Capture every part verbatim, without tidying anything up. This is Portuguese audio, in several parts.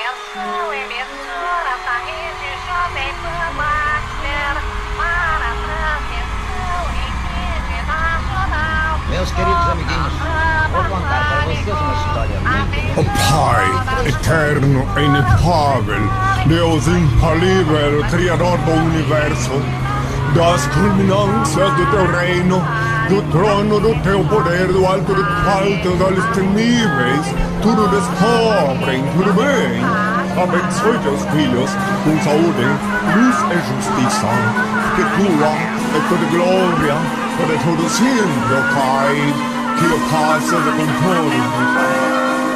Atenção, emissora da rede Jovem Pan Master para transmissão em rede nacional. Meus queridos amiguinhos, vou contar para vocês uma história muito... O Pai, eterno e inefável, Deus infalível, Criador do Universo, das culminâncias do teu reino, do trono do teu poder, do alto do alto, das temíveis, tudo descobrem, tudo bem. Abençoe teus filhos com saúde, luz e justiça, que tua é toda glória, para todo sempre, ó Pai, que o Pai seja com todos.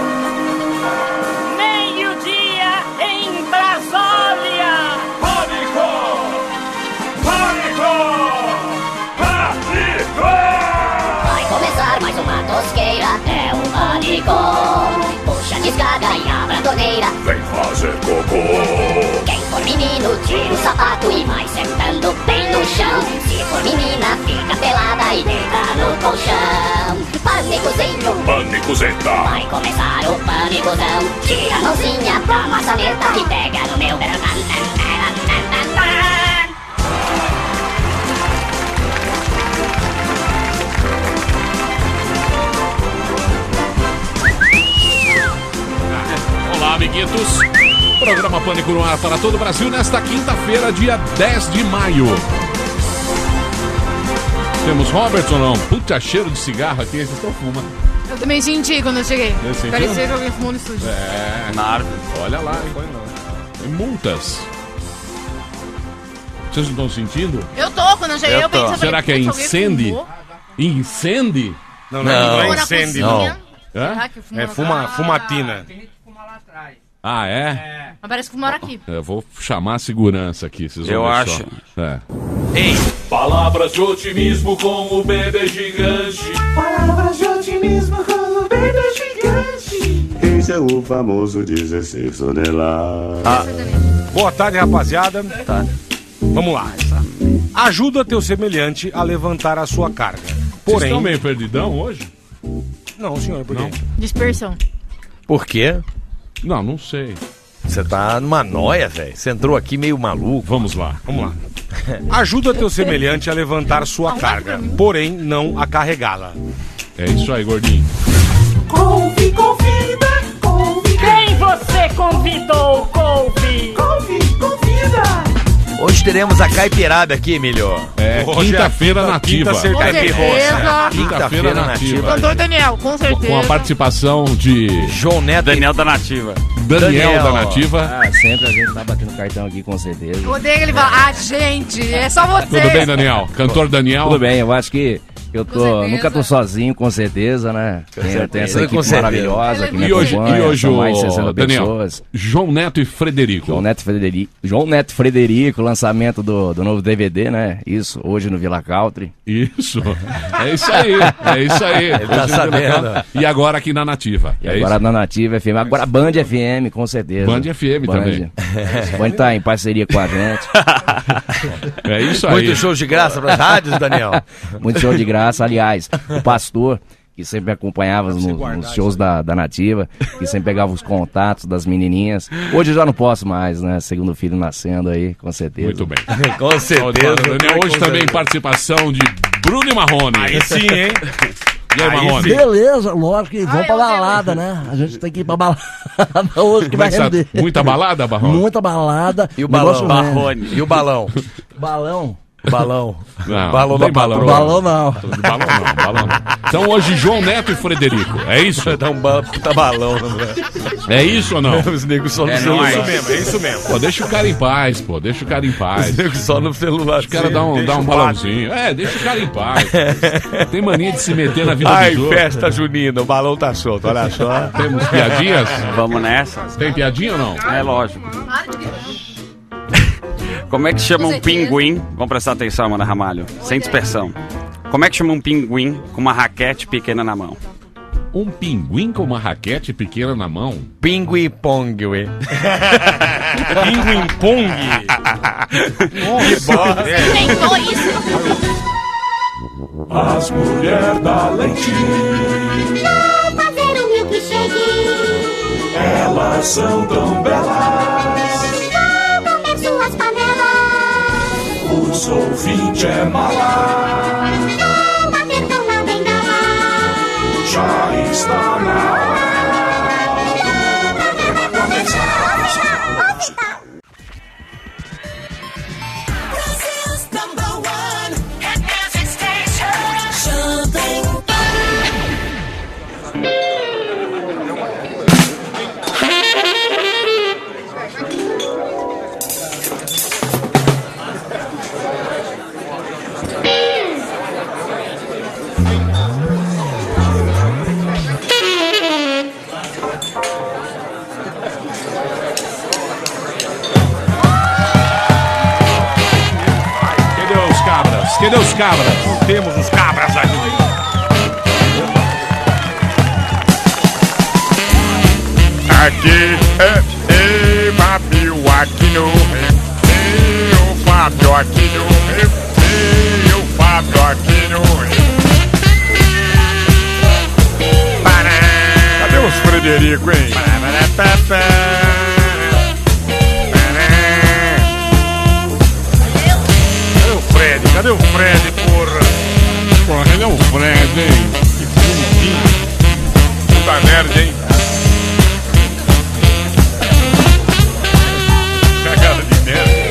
Meio-dia em Brasília! Pânico! Pânico! Pânico! Vai começar mais uma tosqueira, é um pânico. Puxa, descarga e abra a torneira. Vem fazer cocô. Quem for menino, tira o sapato e vai sentando bem no chão. Se for menina, fica pelada e deita no colchão. Pânicozinho, Pânicozeta. vai começar o pânicozão. Tira a mãozinha da maçaneta e pega no meu verão. Olá, amiguitos. Programa Pânico no ar para todo o Brasil nesta quinta-feira, dia dez de maio. Temos Robertson, não? Puta, cheiro de cigarro aqui, vocês estão fumando. Eu também senti quando eu cheguei. Eu senti, Parecia não? que alguém fumou no estúdio. É, na árvore. Olha lá, hein? Tem multas. Vocês não estão sentindo? Eu tô, quando eu cheguei, eu, Eu tô. pensei... Será que é "Putz, alguém incêndio? fumou?" Incêndio? Não, não, não, Ou é na incêndio. cozinha. Hã? Será que fumou É na fuma, cozinha? fumatina. Ah, é? Mas parece que fumaram aqui. Eu vou chamar a segurança aqui, vocês vão Eu ver acho. só. É. Ei, Palavras de otimismo com o bebê gigante. Palavras de otimismo com o bebê gigante. Esse é o famoso dezesseis toneladas. ah, boa tarde, rapaziada. Tá. Vamos lá. Ajuda teu semelhante a levantar a sua carga. Vocês Porém, estão meio perdidão hoje? não, senhor, por quê? Dispersão. Por quê? Não, não sei. Você tá numa noia, velho. Você entrou aqui meio maluco. Vamos lá. Vamos lá. Ajuda teu semelhante a levantar sua carga, porém não a carregá-la. É isso aí, gordinho. Couve, convida, convida. Quem você convidou, Couve? Couve, convida. Hoje teremos a Caipirada aqui, Emílio. É, Hoje é quinta-feira nativa. Quinta ser- Com Caipirroça. certeza. Quinta-feira nativa. Cantor Daniel, com certeza. Com a participação de João Neto. Daniel da Nativa. Daniel, Daniel. da Nativa. Ah, sempre a gente tá batendo cartão aqui, com certeza. Eu odeio que ele fala, ah, gente, é só você. Tudo bem, Daniel? Cantor Daniel. Tudo bem, eu acho que eu Com tô, certeza. nunca tô sozinho, com certeza, né? Tem, certeza. tem essa Com equipe certeza. maravilhosa que me E hoje, acompanha, e hoje são mais de o sessenta Daniel, pessoas. João Neto e Frederico. João Neto Frederico, João Neto Frederico, lançamento do, do novo D V D, né? Isso, hoje no Villa Country. Isso. É isso aí. É isso aí. Ele tá Hoje, sabendo. E agora aqui na Nativa. E é agora isso? na Nativa F M, agora Band F M, com certeza. Band F M também. Band tá em parceria com a gente. É isso aí. Muito show de graça pras rádios, Daniel. Muito show de graça, aliás, o pastor, que sempre me acompanhava no- nos shows da, da Nativa, que sempre pegava os contatos das menininhas. Hoje eu já não posso mais, né? Segundo filho nascendo aí, com certeza. Muito bem. Com certeza. Daniel, hoje também participação de Bruno e Marrone. Aí sim, hein? E aí, Marrone? Beleza, lógico que vamos Ai, pra eu odeio balada, né? A gente tem que ir pra balada hoje que vai Começa- render. Muita balada, Marrone? Muita balada. E o Negócio balão? rende. Marrone. E o balão? Balão? Balão. Não, Balão não da tem balão. patroa. Balão não. Balão não, balão não. Então hoje João Neto e Frederico. É isso? Dá um ba- puta balão. É isso ou não? Os negros só no É celular. nóis. Isso mesmo, é isso mesmo. Pô, deixa o cara em paz, pô. Deixa o cara em paz. Os negros só no celular. Os caras dão, Deixa dão um o balãozinho. É, deixa o cara em paz. Tem mania de se meter na vida Ai, dos outros. festa junina, o balão tá solto, olha só. Temos piadinhas? Vamos nessa? Tem piadinha ou não? É lógico. Como é que chama um pinguim? Vamos prestar atenção, Amanda Ramalho. Sem dispersão. Como é que chama um pinguim com uma raquete pequena na mão? Um pinguim com uma raquete pequena na mão? Pinguim pong, ué. Pinguim pong. Que bosta. Inventou isso. As mulheres da lentilha, Fazer um milkshake. elas elas são tão belas. Vão comer suas panelas. O ouvinte é mala. Vão bater com na bengala. Já está na hora do programa começar. Brazil's number one hit music station. Jovem Pan. Cadê os cabras? Temos os cabras aqui. Aqui é Eva Bill, aqui no Rio. O Fábio aqui no Rio. O Fábio aqui no Rio. Cadê os Frederico, hein? Cadê o Fred? Cadê o Fred, porra? Porra, cadê o Fred, hein? Que bonitinho. Puta merda, hein? Cagada de merda.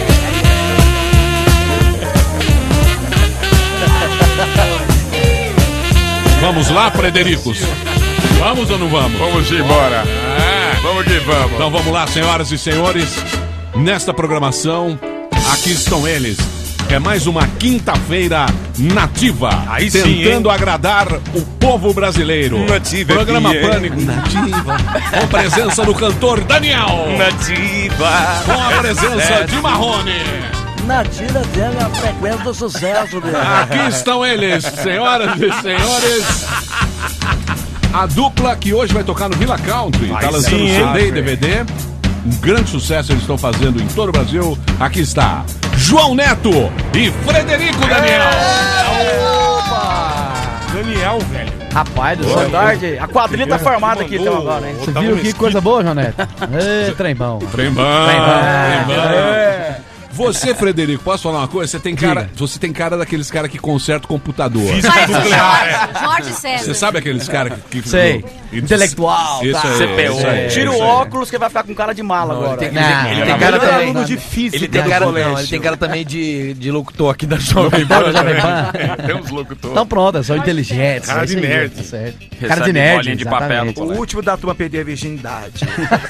Vamos lá, Fredericos? Vamos ou não vamos? Vamos embora. É. Vamos que vamos. Então vamos lá, senhoras e senhores. Nesta programação, aqui estão eles. É mais uma quinta-feira nativa. Aí tentando sim, agradar o povo brasileiro. Nativa. Programa é Pânico. Nativa. Com a presença do cantor Daniel. Nativa. Com a presença de Marrone. Nativa tem a frequência do sucesso, meu. Aqui estão eles, senhoras e senhores. A dupla que hoje vai tocar no Villa Country. Vai, tá lançando sim, C D hein? e D V D. Um grande sucesso eles estão fazendo em todo o Brasil. Aqui está João Neto e Frederico Daniel. Opa! Daniel, velho. Rapaz do Boa céu. tarde. A quadrilha tá formada aqui então agora, hein? Você viu que coisa boa, Jonete? Ê, trem bom. Trem bom, Trem bom. trem bom. É. Você, Frederico, posso falar uma coisa? Você tem cara, você tem cara daqueles caras que consertam computador. Física nuclear. Jorge César. Você sabe aqueles caras que... que Sei. Intelectual, Isso tá. aí, C P U. isso aí, Tira isso o aí. óculos que vai ficar com cara de mala agora. Ele tem, Não, ele não, tem não, cara não, também. aluno de física Ele tem do cara, colégio. não, ele tem cara também de, de locutor aqui da Jovem Locutor Pan. da Jovem Pan. Tem uns locutores. Então pronto, são inteligentes. Cara é de isso aí, nerd. tá certo. Recebe Cara de nerd, bolinha de papel no exatamente. colégio. O último da turma perder a virgindade.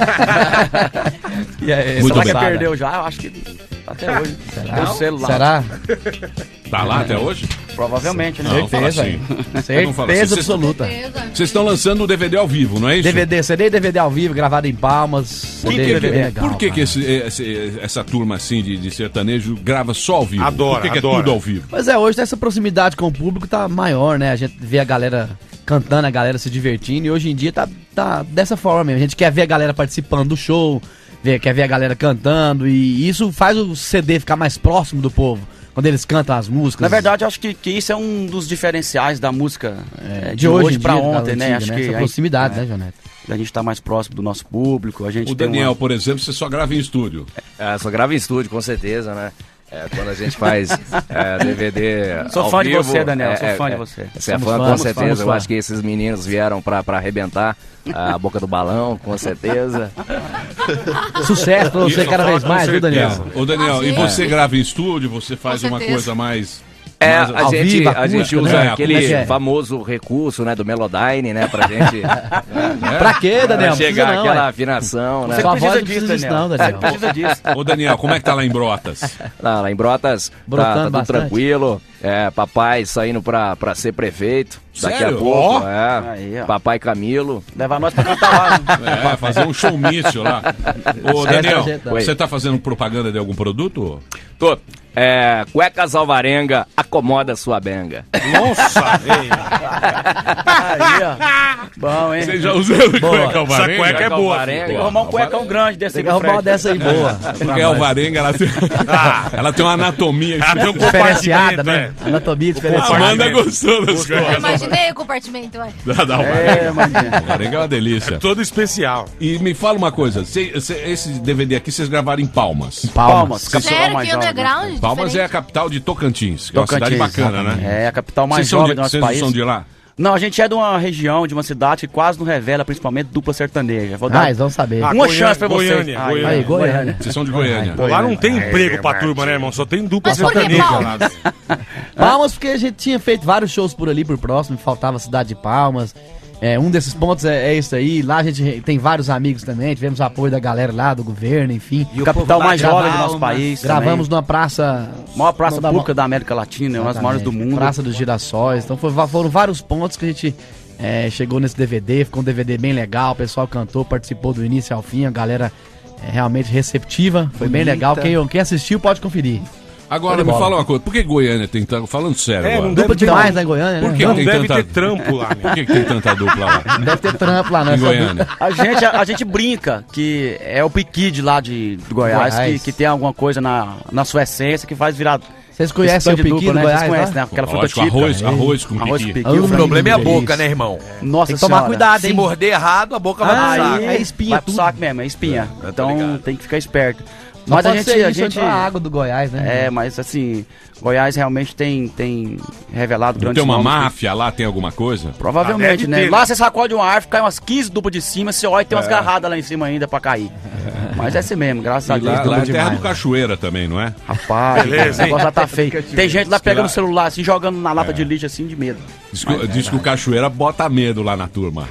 E aí, Muito será que bem. perdeu já? Eu acho que até hoje. Será? O celular. Será? Tá lá até hoje? Provavelmente, né? Não, fala assim. Não fala assim. Certeza Vocês- absoluta. Vocês estão lançando o D V D ao vivo, não é isso? D V D, C D e D V D ao vivo, gravado em Palmas. Por C que, D, que- D V D legal, por que, cara. que esse- esse- essa turma assim de, de sertanejo grava só ao vivo? Adora, Por que, que é adora. tudo ao vivo? Mas é, hoje essa proximidade com o público tá maior, né? A gente vê a galera cantando, a galera se divertindo, e hoje em dia tá, tá dessa forma mesmo. A gente quer ver a galera participando do show, ver, quer ver a galera cantando, e isso faz o C D ficar mais próximo do povo, quando eles cantam as músicas. Na verdade, eu acho que, que isso é um dos diferenciais da música é, de, de hoje, hoje em pra dia, da ontem, né? antiga, Acho né? que Essa a- proximidade, é, né, Jonete? A gente tá mais próximo do nosso público, a gente O tem Daniel, uma... por exemplo, você só grava em estúdio. É, só grava em estúdio, com certeza, né? É, quando a gente faz é, D V D. Sou ao fã de vivo, você, Daniel, é, sou é, fã de é, você. Você é Somos fã, fã, com somos certeza. Eu fã. acho que esses meninos vieram pra, pra arrebentar a boca do balão, com certeza. Sucesso pra você Isso, cada vez com mais, viu, certeza. Daniel? Ô, Daniel, e Imagina. você grava em estúdio, você faz Com uma certeza. coisa mais... É, mais- a ao gente, vivo, a gente acústico, usa né? aquele Como é que é? famoso recurso, né, do Melodyne, né, pra gente Pra quê, Daniel? pra Não chegar precisa não, aquela ué. afinação, né? Você Sua voz precisa não disso, precisa disso Daniel. não, Daniel. Você precisa disso. Ô, Daniel, como é que tá lá em Brotas? Lá, lá em Brotas tá, Brotando tá tudo bastante. tranquilo. É, papai saindo pra, pra ser prefeito. Daqui Sério? a pouco, Ó. é. Aí, ó. Papai Camilo. Levar nós pra cantar lá. Né? É, fazer um showmício lá. Ô, Certo, Daniel, gente. você tá fazendo propaganda de algum produto? Tô. É, cuecas alvarenga, acomoda sua benga. Nossa, velho. Aí, ó. Bom, hein? Você já usou o Boa. cueca alvarenga? Essa cueca é boa. Tem que arrumar um cuecão grande desse aí. Tem que arrumar uma dessa aí boa. Porque a alvarenga, ela tem, ela tem uma anatomia Ela tem um Diferenciada, né? compartimento, Anatomia A diferenciada. Amanda gostou das Eu cuecas. imaginei o compartimento, ué. Da, da É, alvarenga. Alvarenga é uma delícia. é. Todo especial. E me fala uma coisa, cê, cê, esse D V D aqui vocês gravaram em Palmas. Palmas. Sério, que underground? Palmas é diferente. a capital de Tocantins, que é uma cidade Tocantins, bacana, exatamente. né? É a capital mais Vocês são jovem de- do nosso vocês país. são de lá? Não, a gente é de uma região, de uma cidade que quase não revela, principalmente dupla sertaneja. Vou Ah, dar eles vão saber. Ah, uma Goiânia- chance pra vocês. Goiânia, Aí, Goiânia. aí, Goiânia. Vocês são de Goiânia. Pô, lá não tem emprego pra turma, né, irmão? Só tem dupla Mas por que sertaneja Palmas? lá. Palmas, porque a gente tinha feito vários shows por ali, por próximo, faltava a cidade de Palmas. É, um desses pontos é, é isso aí. Lá a gente re- tem vários amigos também, tivemos o apoio da galera lá, do governo, enfim. E o capital mais jovem do nosso Palmas, país. Gravamos numa praça. Maior praça da- pública da América Latina, uma das maiores do mundo. Praça dos Girassóis. Então foi- foram vários pontos que a gente é, chegou nesse D V D, ficou um D V D bem legal, o pessoal cantou, participou do início ao fim, a galera é realmente receptiva, foi bem Bonita. legal. Quem, quem assistiu pode conferir. Agora, Show de me bola. fala uma coisa, por que Goiânia tem tanto... Falando sério É, agora. não Dupla deve ter- demais lá em Goiânia, Por né? que Não tem deve tanta... ter trampo lá, né? Por que, que tem tanta dupla lá? Deve ter trampo lá, né? Em Essa Goiânia. A gente, a, a gente brinca que é o Piquid lá de, de Goiás, Goiás. Que, que tem alguma coisa na, na sua essência que faz virar. Vocês conhecem o stand Piqui dupla, do né? Goiás, Vocês conhecem, lá? né? Aquela fruta Lógico, típica. arroz, arroz com Arroz piqui. piqui. Ah, O problema é a Isso. boca, né, irmão? Nossa Tem que tomar Senhora. cuidado, Se hein? morder errado, a boca vai pro Aí, saco. É espinha vai pro tudo. saco mesmo, é espinha. É, eu tô Então ligado. tem que ficar esperto. Só Mas a pode gente, ser a isso, gente entrar a água do Goiás, né? é, mas assim, Goiás realmente tem, tem revelado Não grandes tem uma nomes. máfia lá, tem alguma coisa? Provavelmente, Ah, deve né? ter, Lá né? você sacode uma árvore, cai umas quinze duplas de cima, você olha e tem umas É. garradas lá em cima ainda pra cair. Mas é assim mesmo, graças a E Deus. lá, deu lá é bom terra demais. do Cachoeira também, não é? Rapaz, Beleza, o hein? negócio lá tá feio. Tem gente lá que pegando lá- o celular assim, jogando na lata de lixo assim, de medo. Diz que, diz que o Cachoeira bota medo lá na turma.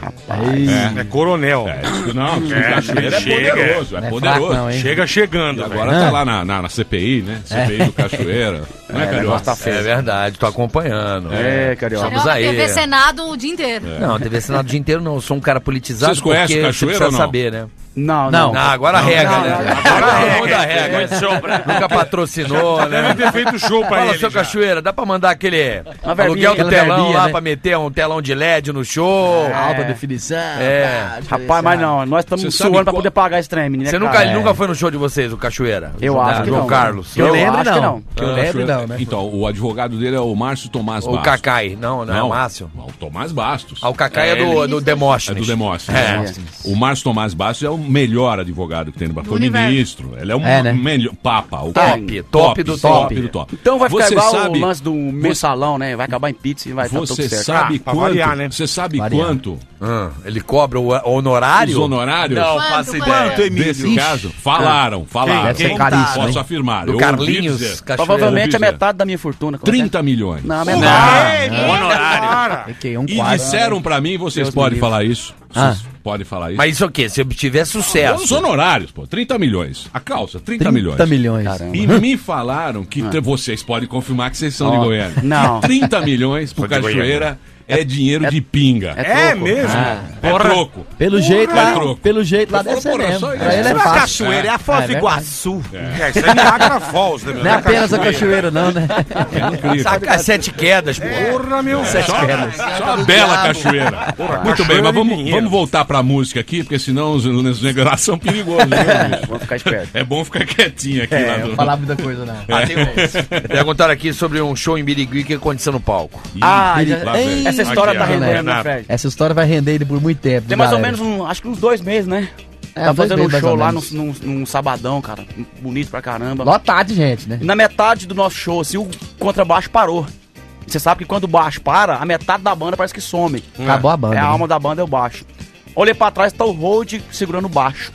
É coronel. É, diz que não, diz que o É, Cachoeira é chega. poderoso, é Não é poderoso. fraco não, hein? Chega chegando, E agora velho. tá lá na, na, na C P I, né? C P I do Cachoeira. Não é, É, o negócio Carioca? tá feio. É verdade, tô acompanhando. É, Carioca. Estamos Carioca, aí. T V Senado o dia inteiro. Não, T V Senado o dia inteiro não. Eu sou um cara politizado. Vocês conhecem porque o Cachoeira você precisa ou não? saber, né? Não, Não. não. Não, agora rega, não, né? não, Agora não. muda a regra. Nunca patrocinou, né? Deve ter feito show pra Fala, ele. seu já. Cachoeira, dá pra mandar aquele Uma verbinha, aluguel do aquela telão verbinha, lá né? pra meter um telão de L E D no show? É. Alta definição. É. pá, Rapaz, mas não, nós estamos Você sabe suando pra qual- poder pagar esse trem, menino. Você é nunca, caro. ele nunca foi no show de vocês, o Cachoeira? Eu Ah, acho que João não. Carlos. Que eu Eu lembro, acho que não. não. Que eu lembro, não, né? Então, o advogado dele é o Márcio Tomás O Bastos. Cacai. Não, não, é o Márcio. O Tomás Bastos. Ah, o Cacai é, do, do É Demóstenes. do Demóstenes. É. O Márcio Tomás Bastos é o melhor advogado que tem no Brasil. Foi universo. ministro. Ele é o É, né? melhor. Papa. O Top, top do top. do top. Então vai ficar Você igual sabe- o lance do mensalão, né? Vai acabar em pizza e vai estar tudo Você certo. sabe Ah, pra quanto? variar, né? Você sabe Variar. quanto? Ah, ele cobra o honorário? Os honorários? Não, Quanto, faço quanto? ideia. Quanto, Emílio? Desse caso, falaram, falaram. Deve ser Quem? caríssimo, Posso hein? afirmar. Do eu ouvi Carlinhos dizer. Cachoeira. Provavelmente ouvi a dizer. metade da minha fortuna. como é que é? trinta milhões. Não, a Porra, metade. é, É. honorário. É que um E quarto. disseram pra mim, vocês Deus podem me falar isso. Ah. Vocês podem falar isso. Mas isso o quê? Se obtiver sucesso. Os honorários, pô, trinta milhões. A calça, trinta milhões. trinta milhões. Caramba. E me falaram que te- vocês podem confirmar que vocês são de Ó, Goiânia. não. Que trinta milhões pro Sou de Cachoeira é dinheiro de pinga. É É troco. mesmo? É troco. Pelo jeito Porra. lá, É troco. pelo jeito lá Eu deve falo, ser porra, mesmo. só Pra isso. ele é Isso A fácil. cachoeira é a Foz É do verdade. Iguaçu. É, isso é Niagara Falls, né, meu? Não é apenas a cachoeira. cachoeira, não, né? É incrível. Saca sete quedas, pô. Porra, meu. Só, só uma bela cachoeira. Porra, Muito cachoeira bem, mas de vamos, dinheiro. vamos voltar pra música aqui, porque senão os, os negócios são perigosos. Né, bicho? Vamos ficar esperto. É bom ficar quietinho aqui. lá É, do... não falar muita coisa, não. Ah, tem um. Perguntaram aqui sobre um show em Birigui que aconteceu no palco. Ih, Ah, lá já- vem. essa história Aqui, tá ó. rendendo, né, Renato. Fred? Essa história vai render ele por muito tempo. Tem mais ou galera. menos, um, acho que uns dois meses, né? É, tá dois fazendo um meses, mais show ou lá num, menos. num, num sabadão, cara. Bonito pra caramba. Lotado de gente, né? E na metade do nosso show, assim, o contrabaixo parou. Você sabe que quando o baixo para, a metade da banda parece que some. Acabou a banda. É a né? alma da banda, é o baixo. Olhei pra trás, tá o Hold segurando o baixo.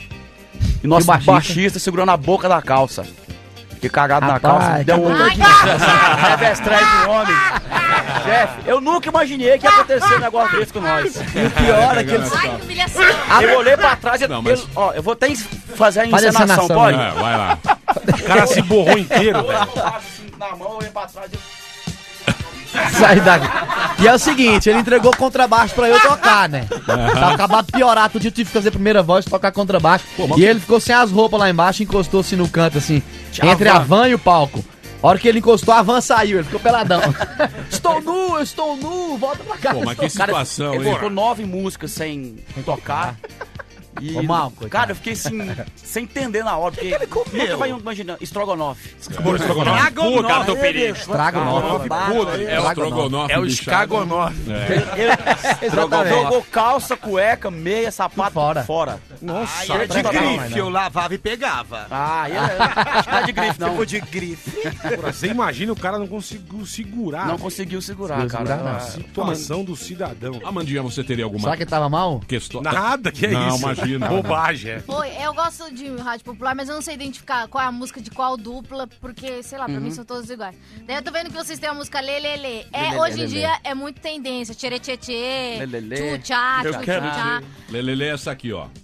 E nosso E o baixista? baixista? segurando a boca da calça. Que cagado na Rapaz, calça. Deu um Ai, revestrez do homem. Chefe, eu nunca imaginei que ia acontecer um negócio desse com nós. E o pior é que eles... Ai, que humilhação. Eu olhei pra trás e Não, mas- eu, ó, eu vou até fazer a Faz a encenação, encenação, pode? É, vai lá. O cara se borrou inteiro, velho. Na mão, eu olhei pra trás e... Sai daqui. E é o seguinte, ele entregou contrabaixo pra eu tocar, né? Pra acabar de piorar, todo dia eu tive que fazer a primeira voz, tocar contrabaixo. Pô, mas E que- ele ficou sem as roupas lá embaixo, encostou-se no canto, assim, Tinha entre a a van. van e o palco. A hora que ele encostou, a van saiu, ele ficou peladão. Estou nu, eu estou nu, volta pra cá. Pô, mas que Cara, situação, ele hein? ficou nove músicas sem tocar. E, Ô, mal, coitado. cara, eu fiquei assim, sem entender na hora. Porque ele nunca vai imaginar. Estrogonofe. Pô, estrogonofe. Pô, cara, teu perigo. Estrogonofe. É o estrogonofe. É o bichado. escagonofe. Ele jogou calça, cueca, meia, sapato fora. fora. Nossa, Era de Não, grife, não. eu lavava e pegava. Ah, ele acho que não é de grife, não. Tipo de grife. Porra, você imagina o cara não conseguiu segurar. Não conseguiu segurar, Conseguiu cara. segurar, não. A situação do cidadão. Amandinha, você teria alguma Será que ele tava mal? questão? Nada, que é Não, isso? imagina. Bobagem, é. Oi, eu gosto de rádio popular, mas eu não sei identificar qual é a música de qual dupla, porque, sei lá, pra mim são todos iguais. Daí eu tô vendo que vocês têm a música Lê, Lê, Lê. É, Lê, Lê, hoje Lê, em Lê. dia é muito tchê tchê, tchê tchê, Lê, Lê, Lê. tchu tchá, Eu tchu quero tchá. Lelele é essa aqui, ó.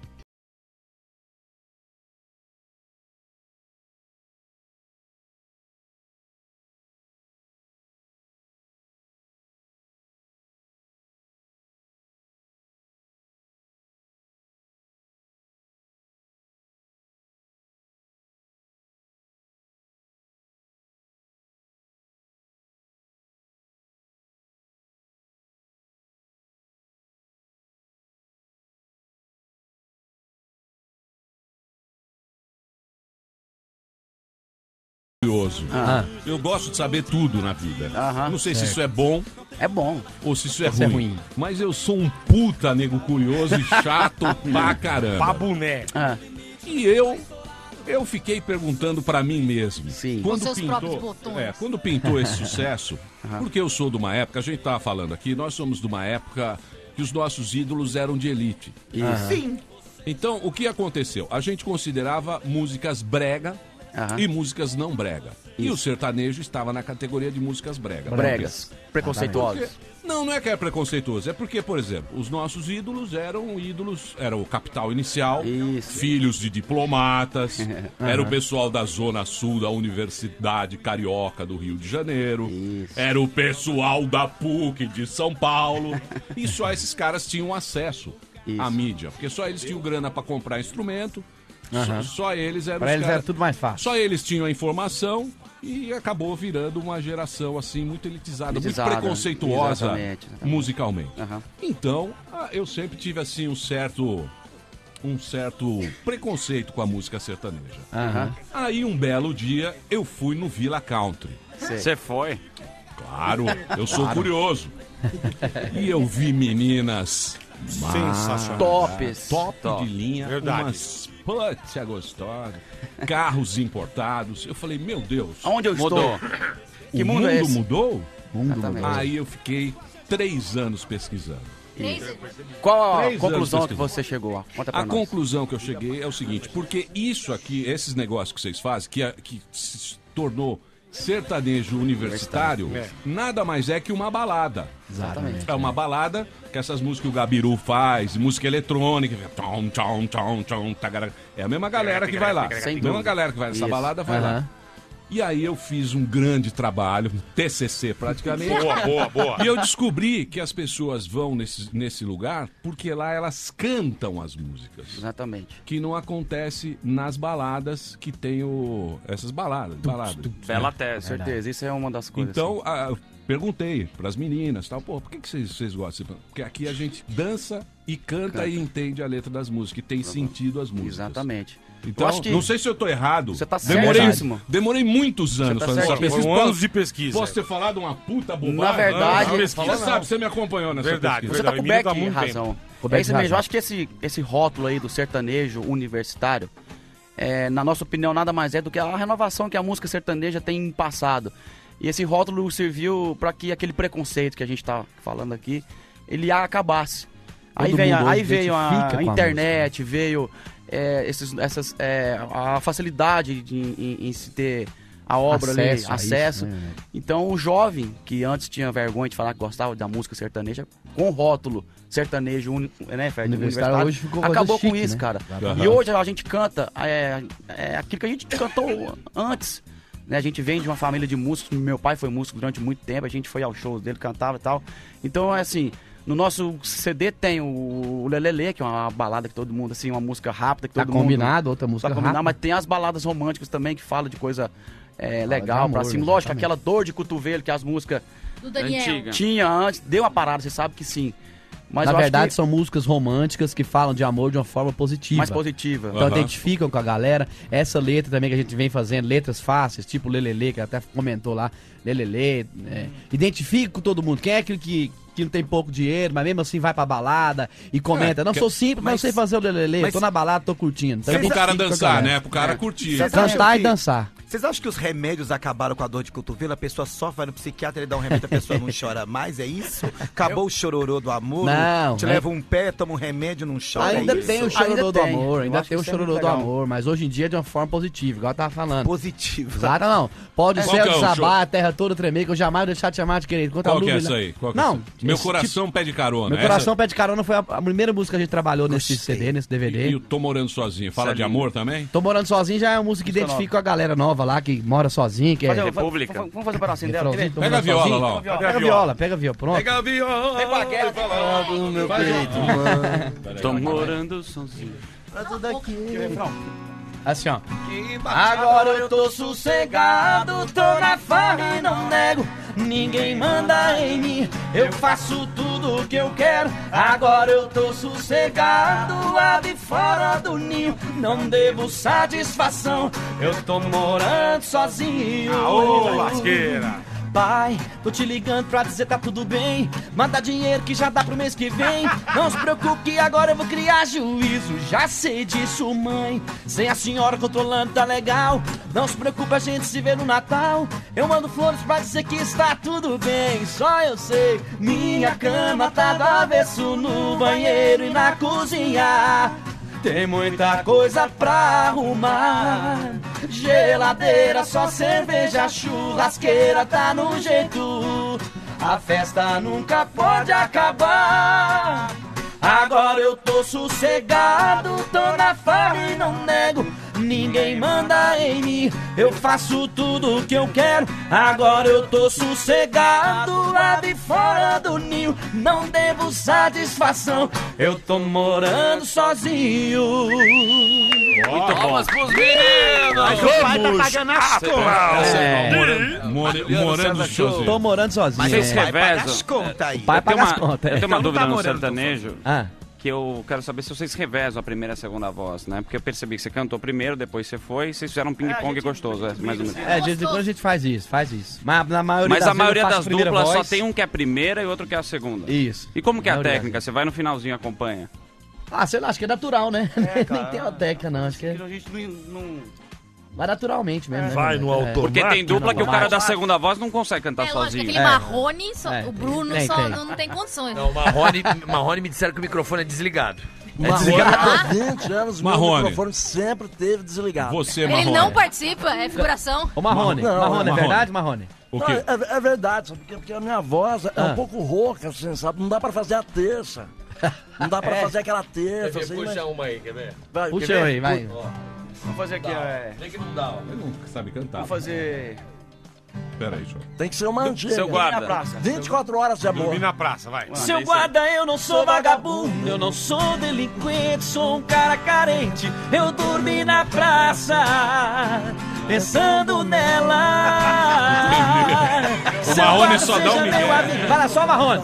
Curioso. Ah. Eu gosto de saber tudo na vida. Aham. Não sei se Certo. isso é bom É bom. ou se isso é, Isso é ruim. ruim. Mas eu sou um puta nego curioso e chato pra caramba. Pra boné. Ah, E eu eu fiquei perguntando pra mim mesmo. Sim. Com seus próprios botões. É, quando pintou esse sucesso, porque eu sou de uma época, a gente tava falando aqui, nós somos de uma época que os nossos ídolos eram de elite. isso. Sim. Então, o que aconteceu? A gente considerava músicas brega Aham. e músicas não brega. E o sertanejo estava na categoria de músicas brega. Bregas. Preconceituosos. Não, não é que é preconceituoso. É porque, por exemplo, os nossos ídolos eram ídolos, era o Capital Inicial, Isso. filhos de diplomatas, era o pessoal da Zona Sul da Universidade Carioca do Rio de Janeiro, Isso. era o pessoal da P U C de São Paulo. E só esses caras tinham acesso Isso. à mídia, porque só eles tinham grana para comprar instrumento, Aham. só, só eles eram Pra os eles caras- era tudo mais fácil. Só eles tinham a informação e acabou virando uma geração assim muito elitizada, Elitizada, muito preconceituosa exatamente, exatamente. musicalmente. Aham. Então, ah, eu sempre tive assim um certo um certo preconceito com a música sertaneja. Aham. Aí um belo dia eu fui no Villa Country. Você foi? Claro, eu sou curioso. E eu vi meninas Sensacional. Tops. top, Top. de linha, Verdade. umas putia gostosas, carros importados. Eu falei, meu Deus, Aonde eu Mudou. estou? o Que mundo mundo é esse? mudou? Mundo Exatamente. mudou. Aí eu fiquei três anos pesquisando. Três- Qual a Três conclusão anos que pesquisando. você chegou? ó? Conta pra A nós. conclusão que eu cheguei é o seguinte, porque isso aqui, esses negócios que vocês fazem, que, é- que se tornou sertanejo universitário, É. nada mais é que uma balada. Exatamente. É uma balada que essas músicas que o Gabiru faz, música eletrônica, tchom, tchom, tchom, tchom, tagara. É a mesma galera que vai lá. Sem A mesma dúvida. galera que vai nessa Isso. balada vai lá. Aham. E aí eu fiz um grande trabalho, um T C C praticamente. Boa, boa, boa. E eu descobri que as pessoas vão nesse, nesse lugar porque lá elas cantam as músicas. Exatamente. Que não acontece nas baladas que tem o... essas baladas. baladas. Bela Com tese. certeza, isso é uma das coisas. Então, a- eu perguntei pras meninas, tal, pô, por que, que vocês, vocês gostam? Porque aqui a gente dança e canta, Canta. e entende a letra das músicas, e tem sentido as músicas. Exatamente. Então, Eu acho que não sei se eu tô errado. Você tá demorei, certíssimo. demorei muitos anos tá fazendo essa certíssimo. pesquisa. Foram anos Posso- de pesquisa. Posso ter falado uma puta bobagem? Na verdade, Não, ele você falou não. sabe, você me acompanhou nessa Verdade, pesquisa. Você tá verdade. coberto Tá de muito razão. tempo. Coberto É isso de mesmo. razão. Eu acho que esse, esse rótulo aí do sertanejo universitário, é, na nossa opinião, nada mais é do que a renovação que a música sertaneja tem passado. E esse rótulo serviu para que aquele preconceito que a gente tá falando aqui, ele acabasse. Aí, Todo vem a- mundo aí veio a, identifica com a internet, veio é, esses, essas, é, a facilidade de, em, em se ter a obra Acesso ali, a isso, acesso. né? Então o jovem, que antes tinha vergonha de falar que gostava da música sertaneja, com o rótulo sertanejo, uni, né, Fred? Universitário Universitário, hoje ficou coisa acabou com chique, isso, né? cara. Aham. E hoje a gente canta é, é, aquilo que a gente cantou antes. Né? A gente vem de uma família de músicos, meu pai foi músico durante muito tempo, a gente foi aos shows dele, cantava e tal. Então, é assim, no nosso C D tem o Lelele, que é uma balada que todo mundo, assim, uma música rápida que Tá todo mundo... combinado, outra música Tá combinado, rápida. mas tem as baladas românticas também que falam de coisa é, legal amor, pra cima. né? Lógico, aquela dor de cotovelo que as músicas Do Daniel. antigas tinha antes, deu uma parada, você sabe que sim. Mas Na eu acho verdade, que são músicas românticas que falam de amor de uma forma positiva. mais positiva. Então Aham. identificam com a galera. Essa letra também que a gente vem fazendo, letras fáceis, tipo Lelele, que até comentou lá, Lelele. É, identifica com todo mundo. Quem é aquele que, que não tem pouco dinheiro, mas mesmo assim vai pra balada e comenta. É, não que- sou simples, mas, mas- eu sei fazer o Lelele. mas- Tô na balada, tô curtindo. Então, É pro cara identifica com a dançar, galera. né? Pro cara É. curtir. Vocês acham Cantar e que- dançar. Vocês acham que os remédios acabaram com a dor de cotovelo? A pessoa só vai no psiquiatra, ele dá um remédio, a pessoa não chora mais, é isso? Acabou o chororô do amor? Não, Te é- leva um pé, toma um remédio, não chora, Ainda é isso? tem o chororô do tem. amor, Eu ainda acho tem o que isso é chororô muito do legal. amor, mas hoje em dia é de uma forma positiva, igual eu tava falando. Positiva. Exato, não. Pode Qual ser que é o desabar, show? a terra toda tremer, que eu jamais vou deixar de te amar de querer. Contra a Qual que é luz, essa né? aí? Qual que é Não. essa? Meu esse coração tipo- pede carona. Meu essa- coração pede carona foi a, a primeira música que a gente trabalhou nesse C D, nesse D V D. E, e o Tô Morando Sozinho. Fala Essa de é amor também? Tô morando sozinho já é uma música que Música identifica a galera nova lá, que mora sozinha, que é... Fazer, República. Vamos vamos fazer um pedacinho dela. Refrãozinho, querido? Tô Pega a Morando viola Sozinho. lá, ó. Pega a viola, pega a viola, pronto. Pega a viola. Vem pra guerra, fala. no meu Vai, peito, João. mano. Tô morando sozinho. Pra tudo aqui. Assim, ó. Agora eu tô sossegado, tô na farra e não nego. Ninguém manda em mim, eu faço tudo o que eu quero. Agora eu tô sossegado, lá de fora do ninho. Não devo satisfação, eu tô morando sozinho. Aô, lasqueira. Pai, tô te ligando pra dizer tá tudo bem. Manda dinheiro que já dá pro mês que vem. Não se preocupe que agora eu vou criar juízo. Já sei disso, mãe. Sem a senhora controlando tá legal. Não se preocupe, a gente se vê no Natal. Eu mando flores pra dizer que está tudo bem. Só eu sei, minha cama tá do avesso no banheiro e na cozinha. Tem muita coisa pra arrumar. Geladeira, só cerveja, churrasqueira tá no jeito. A festa nunca pode acabar. Agora eu tô sossegado, tô na farra e não nego. Ninguém manda em mim, eu faço tudo o que eu quero. Agora eu tô sossegado, lá de fora do ninho. Não devo satisfação, eu tô morando sozinho. Muito bom. pros meninos! Mas o pai tá pagando as contas. É. Morando, more- morando sozinho. Tô morando sozinho. Mas Vocês o pai paga revezam? as contas aí. Pai Eu tenho paga as uma, contas. eu tenho uma Então não dúvida tá no morando, tô sertanejo. Ah. Que eu quero saber se vocês revezam a primeira e a segunda voz, né? Porque eu percebi que você cantou primeiro, depois você foi, e vocês fizeram um ping-pong gostoso, é, mais ou menos. É, de vez em quando a gente faz isso, faz isso. Mas na maioria Mas das a vezes maioria eu faço das a primeira duplas só voz. tem um que é a primeira e outro que é a segunda. Isso. E como que é a Maioria. técnica? Você vai no finalzinho e acompanha? Ah, sei lá, acho que é natural, né? Nem tem uma técnica, não. Acho que é... A gente não... não... Vai naturalmente mesmo, né? Vai no É. automático. Porque tem dupla que o cara Vai. da segunda voz não consegue cantar É lógico, sozinho. aquele É. Marrone, só- É. o Bruno Tem, só tem. Não, não tem condições. Não, Marrone, Marrone me disseram que o microfone é desligado. É desligado há vinte anos, meu Marrone. microfone sempre teve desligado. Você, Ele Marrone. não participa, é figuração. Ô, Marrone, Não, Marrone, é Marrone. verdade, Marrone? O Não, quê? é, é verdade, sabe? Porque, porque a minha voz é Ah. um pouco rouca, assim, sabe? Não dá pra fazer a terça. Não dá pra É. fazer aquela terça, assim, Puxa mas... uma aí, quer ver? Vai, Puxa quer ver? aí, vai. Vamos fazer aqui, é... Tem que não dá, ó. Ele não sabe cantar. Vamos fazer... Pera aí, senhor. Tem que ser uma antiga. Seu guarda. Na praça. vinte e quatro horas de amor. Dormir na praça, vai. Seu guarda, eu não sou vagabundo, eu não sou delinquente, sou um cara carente. Eu dormi na praça, pensando nela. O Marrone só dá um migué. Vai lá, só Marrone.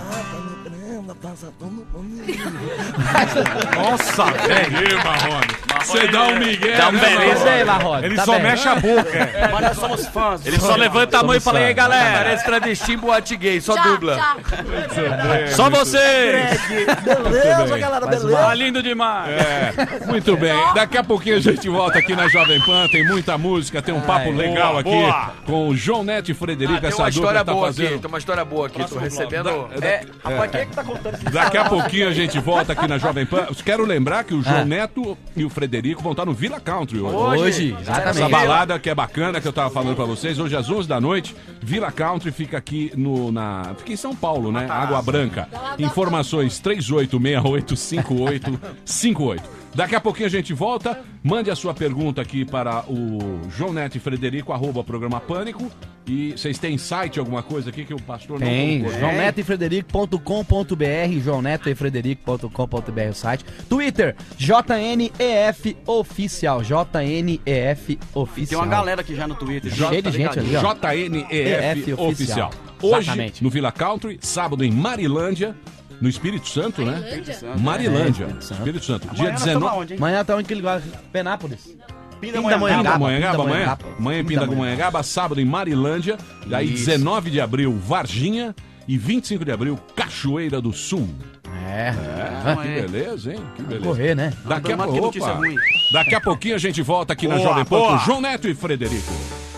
Nossa, velho. Ih, Marrone. Você dá um migué, Dá um né, beleza Isso aí, Marrone. Ele tá só bem. mexe a boca. é. Mas nós somos fãs. Ele só levanta a mão e fala, ei galera, Parece travesti boate gay, só Tchau, dubla. tchau. só vocês! Beleza, bem. galera, Mas beleza? Tá lindo demais! É, muito bem. Daqui a pouquinho a gente volta aqui na Jovem Pan. Tem muita música, tem um papo Ai, legal boa, aqui boa. com o João Neto e Frederico. Ah, tem essa uma dupla história que tá boa fazendo. aqui, tem uma história boa aqui. Tô Próximo recebendo... bloco. Da- É, rapaz, quem é que tá contando isso? Daqui a pouquinho a gente volta aqui na Jovem Pan. Quero lembrar que o João Ah. Neto e o Frederico vão estar no Villa Country hoje. Hoje, Essa exatamente. balada que é bacana, que eu tava falando pra vocês, hoje às onze da noite, Villa Country fica aqui no, na... Fica em São Paulo, né? Água Branca. Informações três oito seis oito cinco oito cinco oito. Daqui a pouquinho a gente volta. Mande a sua pergunta aqui para o João Neto e Frederico, arroba programa Pânico. E vocês têm site, alguma coisa aqui que o pastor não Tem, colocou? joão neto e frederico ponto com ponto b r, joão neto e frederico ponto com ponto b r o site. Twitter, J N E F Oficial, J N E F Oficial. Tem uma galera aqui já no Twitter. Cheio de gente ali, ó. J N E F Oficial. Hoje, Exatamente. no Vila Country, sábado em Marilândia, no Espírito Santo, né? Marilândia? Marilândia, É, Espírito Santo. Espírito Santo. Amanhã Dia nós dezenove. estamos aonde, hein? Amanhã tá onde que ele gosta? Penápolis. Pindamonhangaba. Pindamonhangaba, amanhã. Pindamonhangaba. Amanhã em Pindamonhangaba, sábado em Marilândia. Daí Isso. dezenove de abril, Varginha. E vinte e cinco de abril, Cachoeira do Sul. É. É, que beleza, hein? Que beleza. Correr, né? Daqui a, Não, que notícia opa, ruim. daqui a pouquinho a gente volta aqui na Boa, Jovem Pan boa. com João Neto e Frederico.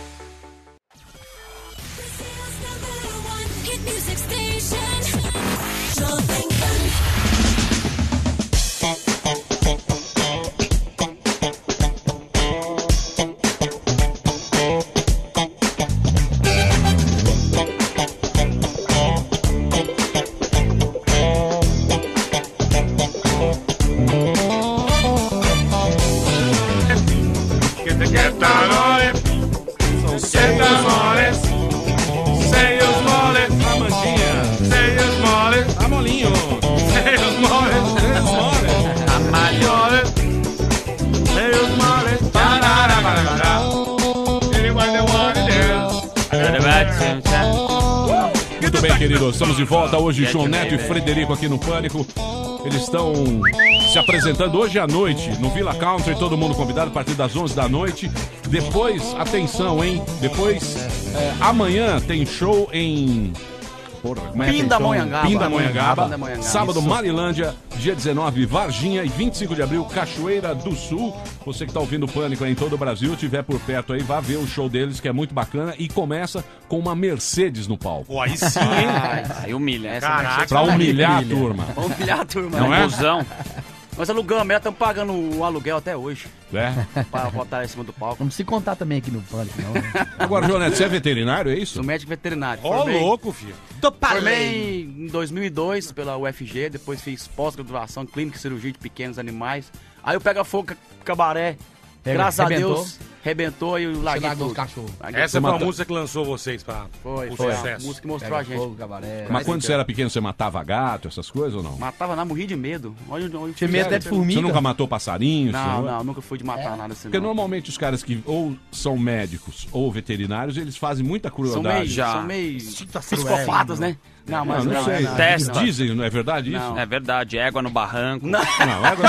Hit music station. Jovem Pan. Tá molinho. Muito bem, queridos, estamos de volta hoje, João Neto e Frederico aqui no Pânico. Eles estão se apresentando hoje à noite no Vila Country, todo mundo convidado a partir das onze da noite. Depois, atenção, hein? Depois, é, amanhã tem show em... Porra, como é que tem show? Pindamonhangaba. Pindamonhangaba. Pindamonhangaba. Sábado, Isso. Marilândia. Dia dezenove, Varginha. E vinte e cinco de abril, Cachoeira do Sul. Você que tá ouvindo o Pânico aí em todo o Brasil, estiver por perto aí, vá ver o show deles, que é muito bacana. E começa com uma Mercedes no palco. Pô, aí sim, hein? Aí humilha. Essa Caraca. Pra humilhar a turma. Vamos humilhar a turma. Não né? é? Busão. Nós alugamos, estamos pagando o aluguel até hoje. É. Pra botar em cima do palco. Vamos se contar também aqui no Pânico, não. Né? Agora, João Neto, você é veterinário, é isso? Sou médico veterinário. Ó, Formei- louco, filho. Formei em dois mil e dois pela U F G, depois fiz pós-graduação em clínica e cirurgia de pequenos animais. Aí eu pego fogo cabaré. Pega- Graças rebentou. a Deus, rebentou e eu larguei largou os tudo. cachorros. Larguei Essa tudo. foi a música que lançou vocês pra Foi, o foi. sucesso. A música que mostrou Pega a gente. fogo, cabaré. Mas quando você era pequeno, você matava gato, essas coisas ou não? Matava nada, morri de medo. Olha onde- onde Tinha fui. medo até de formiga. Você nunca matou passarinhos? Não, você não, nunca fui de matar nada assim. Porque não. normalmente os caras que ou são médicos ou veterinários, eles fazem muita São crueldade. meio, Já. são meio psicopatas, né? Não, mas não, não, sei. não, Eles não. dizem, não é verdade isso? Não. É verdade, égua no barranco. Não. Não, é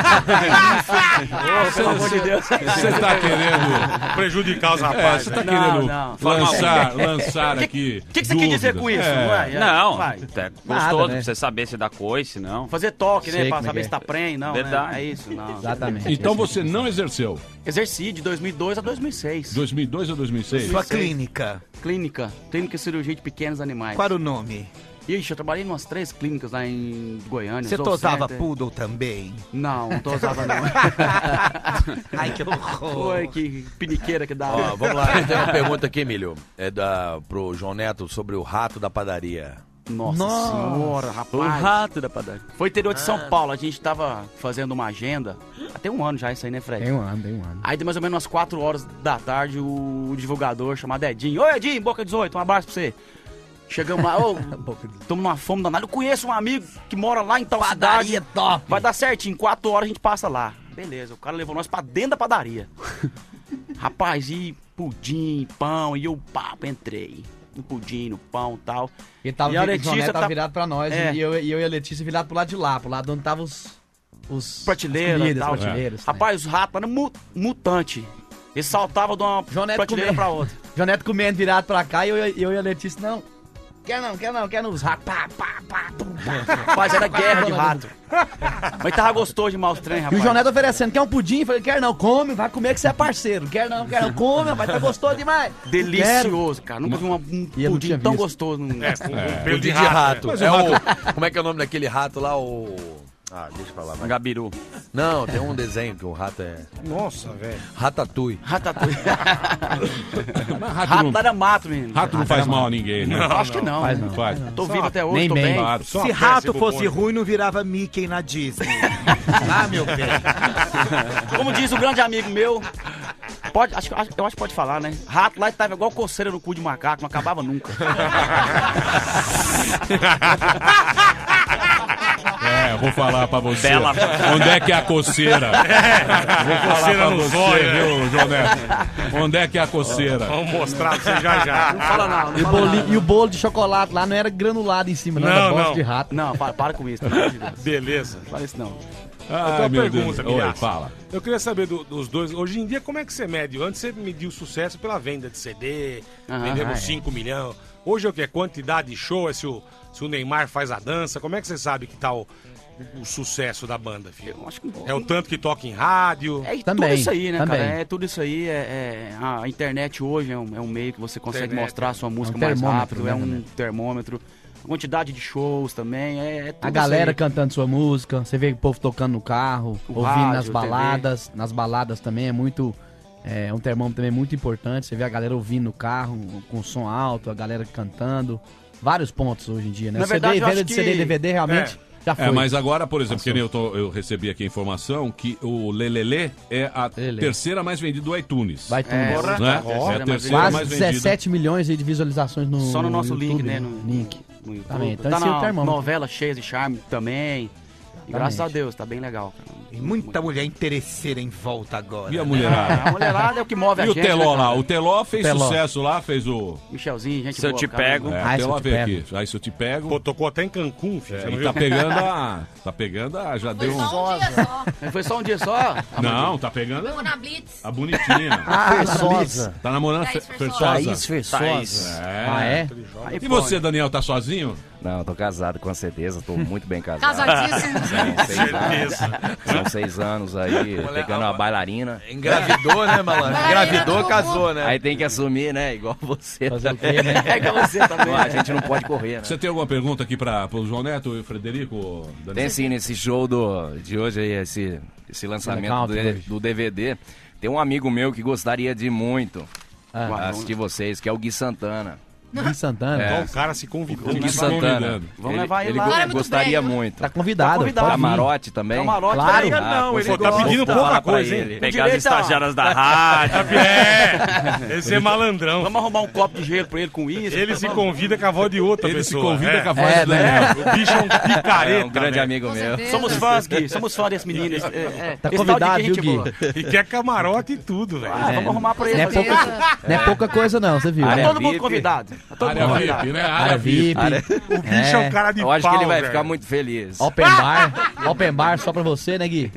verdade. Ô, pelo amor de Deus. Você tá querendo... Prejudicar os É, rapazes. você tá Não, querendo não. lançar, lançar Que- aqui O que, que você quis dizer com isso? É. Não, é? Não, Vai. é gostoso Nada, né? pra você saber se dá coice, não. Fazer toque, né? Sei Pra como é saber que se é. tá prenhe, não. Verdade. Né? É isso, não. Exatamente. Então você não exerceu. Exerci de dois mil e dois a dois mil e seis. dois mil e dois a dois mil e seis? Sua clínica. Clínica. Clínica e cirurgia de pequenos animais. Qual era o nome? Ixi, eu trabalhei em umas três clínicas lá em Goiânia. Você Zoo tosava Center. poodle também? Não, não tosava não. Ai, que horror. Oi, que piniqueira que dá. Ó, vamos lá, tem uma pergunta aqui, Emílio. É da, pro João Neto sobre o rato da padaria. Nossa, Nossa. senhora, O rapaz. rato da padaria. Foi interior de São Paulo, a gente tava fazendo uma agenda. Até um ano já isso aí, né, Fred? Tem um ano, tem um ano. Aí de mais ou menos umas quatro horas da tarde, o divulgador chamado Edinho. Oi, Edinho, Boca dezoito, um abraço pra você. Chegamos lá, ô, tamo numa fome danada. Eu conheço um amigo que mora lá em tal Padaria cidade. top. Vai dar certinho, em quatro horas a gente passa lá. Beleza, o cara levou nós pra dentro da padaria. Rapaz, e pudim, pão, e eu, papo, entrei. No pudim, no pão e tal. Ele tava, E a o João Neto Letícia tava tá- virado pra nós É. e, eu, e eu e a Letícia virado pro lado de lá, pro lado onde tava os... Os Prateleira as comidas, e tal. prateleiras, né? Rapaz, os ratos eram mu mutante. Eles saltavam de uma João Neto prateleira comendo. pra outra. João Neto comendo virado pra cá e eu, eu e a Letícia, não. Quer não, quer não, quer não. Os ratos, pá, pá, pá, tum, pá. Rapaz, era guerra de rato. Mas tava gostoso demais os trem, E rapaz. o João Neto oferecendo, quer um pudim? Eu falei, quer não, come, vai comer que você é parceiro. Quer não, quer não, come, rapaz, tá gostoso demais. Delicioso, cara. Nunca vi uma- um E eu não pudim tinha tão visto. gostoso. Num... É, com pelo Pudim de rato. Mas É o o, como é que é o nome daquele rato lá? O... Ah, deixa pra lá. Vai. Gabiru. Não, tem um desenho que o rato é... Nossa, velho. Ratatouille. Ratatouille. Rato Rato não- era mato, menino. Rato não faz mal a ninguém, né? Acho que não. Faz não. Faz. Tô Só- vivo até hoje, nem tô bem. bem. Claro. Se rato fosse ruim, não virava Mickey na Disney. Ah, meu bem. Como diz o grande amigo meu, pode, acho, acho- eu acho que pode falar, né? Rato lá tava igual coceira no cu de macaco, não acabava nunca. É, eu vou falar pra você. Bela. Onde é que é a coceira? Vou falar coceira pra no você, zóio, né? viu, João Neto? Onde é que é a coceira? Vamos mostrar pra você já já. Não fala não, não E o, fala boli- nada. e o bolo de chocolate lá não era granulado em cima, não, Não, era bosta não. de rato. Não, para, para com isso, pelo amor de Deus. Beleza. Não fala isso não. Eu Ai, tenho uma meu pergunta, Deus. Oi, Milhaço. fala. Eu queria saber do- dos dois. Hoje em dia, como é que você mede? Antes você mediu sucesso pela venda de C D, Aham. vendemos Ah, é. cinco milhões. Hoje é o que? Quantidade de show? É se o, se o Neymar faz a dança? Como é que você sabe que tá o, o sucesso da banda, filho? Eu acho que- É o tanto que toca em rádio? É Também, tudo isso aí, né, também. cara? É tudo isso aí. É, é- a internet hoje é um, é um meio que você consegue Internet, mostrar a sua música um mais termômetro, rápido, né, é um também. termômetro. A quantidade de shows também, é, é tudo A galera isso cantando sua música, você vê o povo tocando no carro, O ouvindo rádio, nas T V. baladas. Nas baladas também é muito. É um termômetro também muito importante. Você vê a galera ouvindo no carro, com som alto, a galera cantando. Vários pontos hoje em dia, né? Na C D, verdade, eu venda acho de C D e que- D V D realmente já foi. É, mas agora, por exemplo, Passou. que nem eu, tô- eu recebi aqui a informação que o Lelele é a Lelê. terceira mais vendida do iTunes. Vai tudo. É, Né? porra, É a terceira terceira Quase mais vendida. dezessete milhões aí de visualizações no Só no nosso YouTube, link, né? No No, link. no YouTube. Também, então tá esse é o na termômetro. novela Cheias de Charme também. E graças a Deus, tá bem legal, cara. Tem muita mulher interesseira em volta agora. E a Ah, mulherada? a mulherada é o que move a E o gente. Teló né, lá? cara? O Teló fez Teló. sucesso lá, fez o... Michelzinho, gente Se eu boa, te cara. pego... É, Ah, o se Teló eu te veio pego. aqui. Aí se eu te pego... Pô, tocou até em Cancún, filho. É, Você não e viu? tá pegando a... Tá pegando a... Já Foi deu um... só um dia só. Foi só um dia só? Não, tá pegando Foi na Blitz. a bonitinha. Ah, Fersosa. Tá namorando Thaís Fe- Fersosa. Fersosa. Thaís Fersosa. É. Ah, é? Aí, E pô, você, Daniel, tá sozinho? Não, tô casado, com certeza, tô muito bem casado. Casadíssimo. Tem seis anos, são seis anos aí, pegando uma bailarina. Engravidou, né, malandro? Bailarina Engravidou, do casou, né? Aí tem que assumir, né? Igual você. Fazer o quê, né? É igual você também. Não, a gente não pode correr, né? Você tem alguma pergunta aqui para o João Neto e o Frederico? Daniel? Tem sim, nesse show do, de hoje aí, esse, esse lançamento do, do D V D. Tem um amigo meu que gostaria de muito Ah, assistir vocês, que é o Gui Santana. Gui Santana. É. Ó, o cara se convidou. O Gui tá Santana. convidando. Vamos ele, levar ele ele lá. go- Cara, é muito gostaria velho. muito. Tá convidado. Tá convidado. pode vir. Camarote também? Camarote, Claro. peraí, Ah, não, pois ele Pô, tá gosta. pedindo Vou pouca falar pra coisa, ele. hein? Pegar as direito a- estagiárias da rádio. É, esse é malandrão. Vamos arrumar um copo de gelo pra ele com isso. Ele se convida com a voz de outra Ele se pessoa. convida é. com a voz É, do né? Daniel. O bicho é um picareta, É um grande né? amigo Com meu. certeza. Somos fãs, Gui. Somos fãs desse menino. Esse, é, é, Tá esse convidado, tal de Gui, viu, gente Gui? boa. E quer camarote e tudo, velho. Ah, vamos arrumar pra ele. Não é, fazer pouca, isso. não é pouca coisa não, você viu, Tá né? todo mundo V I P. convidado. Tá todo Área mundo V I P, convidado. né? Área V I P. O bicho é um cara de Eu acho pau, que ele vai velho. ficar muito feliz. Open bar. Open bar só pra você, né, Gui?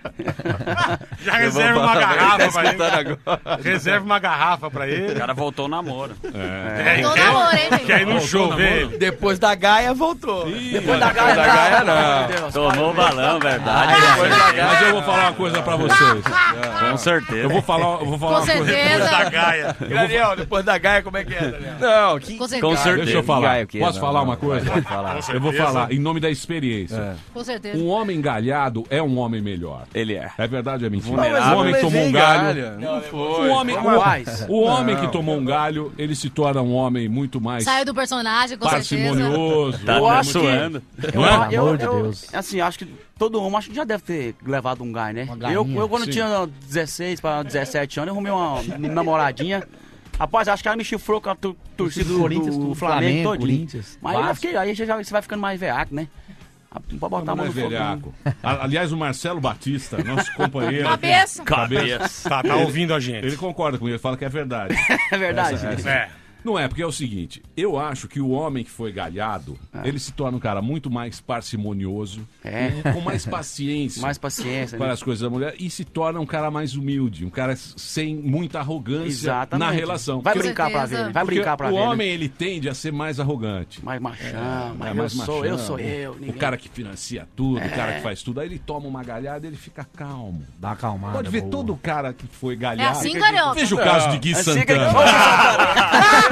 Já reserva uma garrafa Tá pra ele. escutando agora. Reserva uma garrafa pra ele. O cara voltou ao namoro. É, Tô quer- namoro, hein, gente? Quer ir no Voltou show, na ver mão. ele. Depois da Gaia, voltou. Depois da Gaia, da Gaia, não. Meu Deus, Tomou o balão, verdade. Depois da Gaia. Mas eu vou falar uma coisa pra vocês. Com certeza. Eu vou falar, eu vou falar Com uma coisa. certeza. Da Gaia. Daniel, depois da Gaia, como é que é, Daniel? Não, que... Com certeza. Com certeza. Deixa eu falar. Gaia o quê? Posso Não, falar não, uma coisa? pode falar. Eu vou falar em nome da experiência. Com certeza. Um homem galhado é um homem melhor. Ele é. É verdade ou é mentira? Vulnerável. Um homem que tomou um galho. Não O homem, Rapaz. o, o homem que tomou um galho, ele se torna um homem muito mais Saiu do personagem, com certeza. parcimonioso. Tá Eu até acho que- suando. Eu, Não é? eu, Amor de eu- Deus. assim, acho que todo homem acho que já deve ter levado um gás, né? Uma Eu, gainha. eu quando Sim. tinha dezesseis para dezessete anos, eu arrumei uma namoradinha. Rapaz, acho que ela me chifrou com a tu- torcida do, Corinthians, do do Flamengo, Flamengo, todinho. Corinthians, Mas aí, eu Vasco. fiquei, aí já, você vai ficando mais veaco, né? Não pode botar a mão mais no fogo. não. velhaco. A- Aliás, o Marcelo Batista, nosso companheiro. aqui, Cabeça. Cabeça. Tá, tá ouvindo a gente. Ele concorda comigo, ele fala que é verdade. É verdade. Essa- essa- É. Não é, porque é o seguinte, eu acho que o homem que foi galhado, ele se torna um cara muito mais parcimonioso, É. com mais paciência. Mais paciência, para né? as coisas da mulher e se torna um cara mais humilde, um cara sem muita arrogância Exatamente. na relação. Vai Porque- brincar pra ver, né? vai porque brincar pra o ver. né? homem ele tende a ser mais arrogante. Mais machão, É, mas mais eu sou, machão, eu sou eu. O ninguém- cara que financia tudo, É. o cara que faz tudo. Aí ele toma uma galhada e ele fica calmo. Dá uma acalmada. Pode ver boa. todo cara que foi galhado. É assim, Carioca? Veja o caso de Gui Assim que ele- Santana.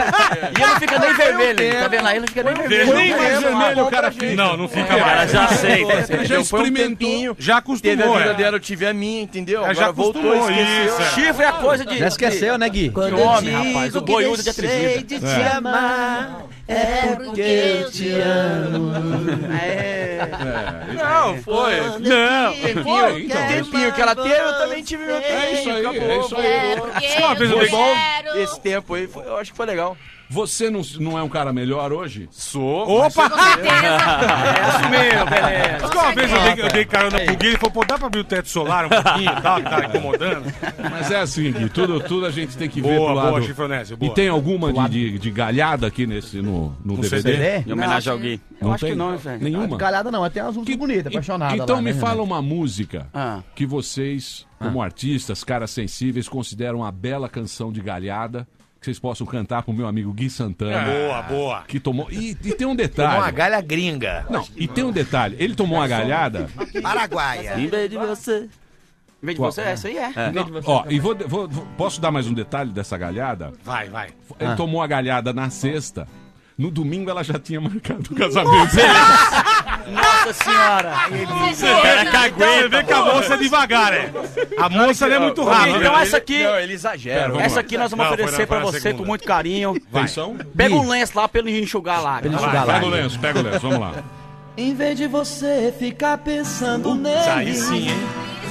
E ele não fica nem vermelho, tá vendo aí? Ele não fica nem vermelho. Nem mais vermelho o cara fica. Não, não fica mais. Já sei. Ele já experimentou. Já Teve a acostumou, vida é. dela, eu tive a minha, entendeu? É, Agora já voltou, acostumou, esqueceu. isso, é. Chifre é coisa de... Já esqueceu, né, Gui? De homem, rapaz. O boi usa de atrevida. de te amar, é porque eu te amo. É. Não, foi. Não. Tempinho, então. tempinho que ela teve, eu também tive meu tempo. É isso aí, acabou. é isso aí. É, porque Só uma vez eu eu dei- quero... Esse tempo aí, foi- eu acho que foi legal. Você não, não é um cara melhor hoje? Sou. Opa! Com certeza. É isso mesmo, beleza. Mas que uma vez eu dei, eu dei carona pro Gui, ele falou, pô, dá pra abrir o teto solar um pouquinho e tal, que tá incomodando? Mas é assim, Gui, tudo, tudo a gente tem que ver Boa, pro lado. boa, Chifronésio, boa. E tem alguma de, de, de galhada aqui nesse, no, no, No D V D? C D? Em homenagem ao Gui. Eu Não acho tem? que não, velho. Nenhuma? Galhada não, até umas músicas bonitas, apaixonada. Então lá, me né, fala Renato? uma música Ah. que vocês, como artistas, caras sensíveis, consideram uma bela canção de galhada que vocês possam cantar pro meu amigo Gui Santana. Boa, boa. Que tomou. E, e tem um Tomou uma detalhe. galha gringa. Não, e tem um detalhe. Ele tomou uma galhada. Paraguaia. Em vez de você... Em vez de Qual? você, essa aí é. Não, ó, e vou, vou- vou- posso dar mais um detalhe dessa galhada? Vai, vai. Ele Ah. tomou a galhada na sexta. No domingo ela já tinha marcado o casamento. Nossa senhora. Cara, cagueta. Você vê que a moça é devagar, é. A moça não é muito rápida. Então essa aqui... Não, ele exagera. Vamos Essa lá. aqui nós vamos Não, foi oferecer na- pra foi na você segunda. com muito carinho. Atenção. Pega um lenço lá pra ele enxugar lá. Pra ele Vai. enxugar lá. Pega o lenço, pega o lenço, vamos lá. Em vez de você ficar pensando nele, Aí sim, hein?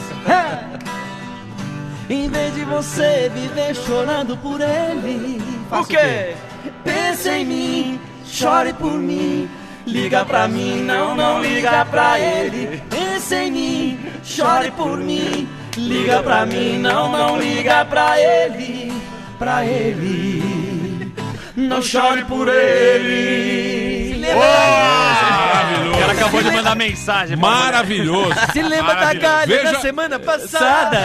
em vez de você viver chorando por ele, O quê? pense em mim, chore por mim, liga pra mim, não, não liga pra ele. Pense em mim, chore por mim, liga pra mim, não, não liga pra ele, pra ele. Não chore por ele. Maravilhoso. O cara acabou de mandar mensagem. pra Maravilhoso. Se lembra da galha Veja- da semana passada?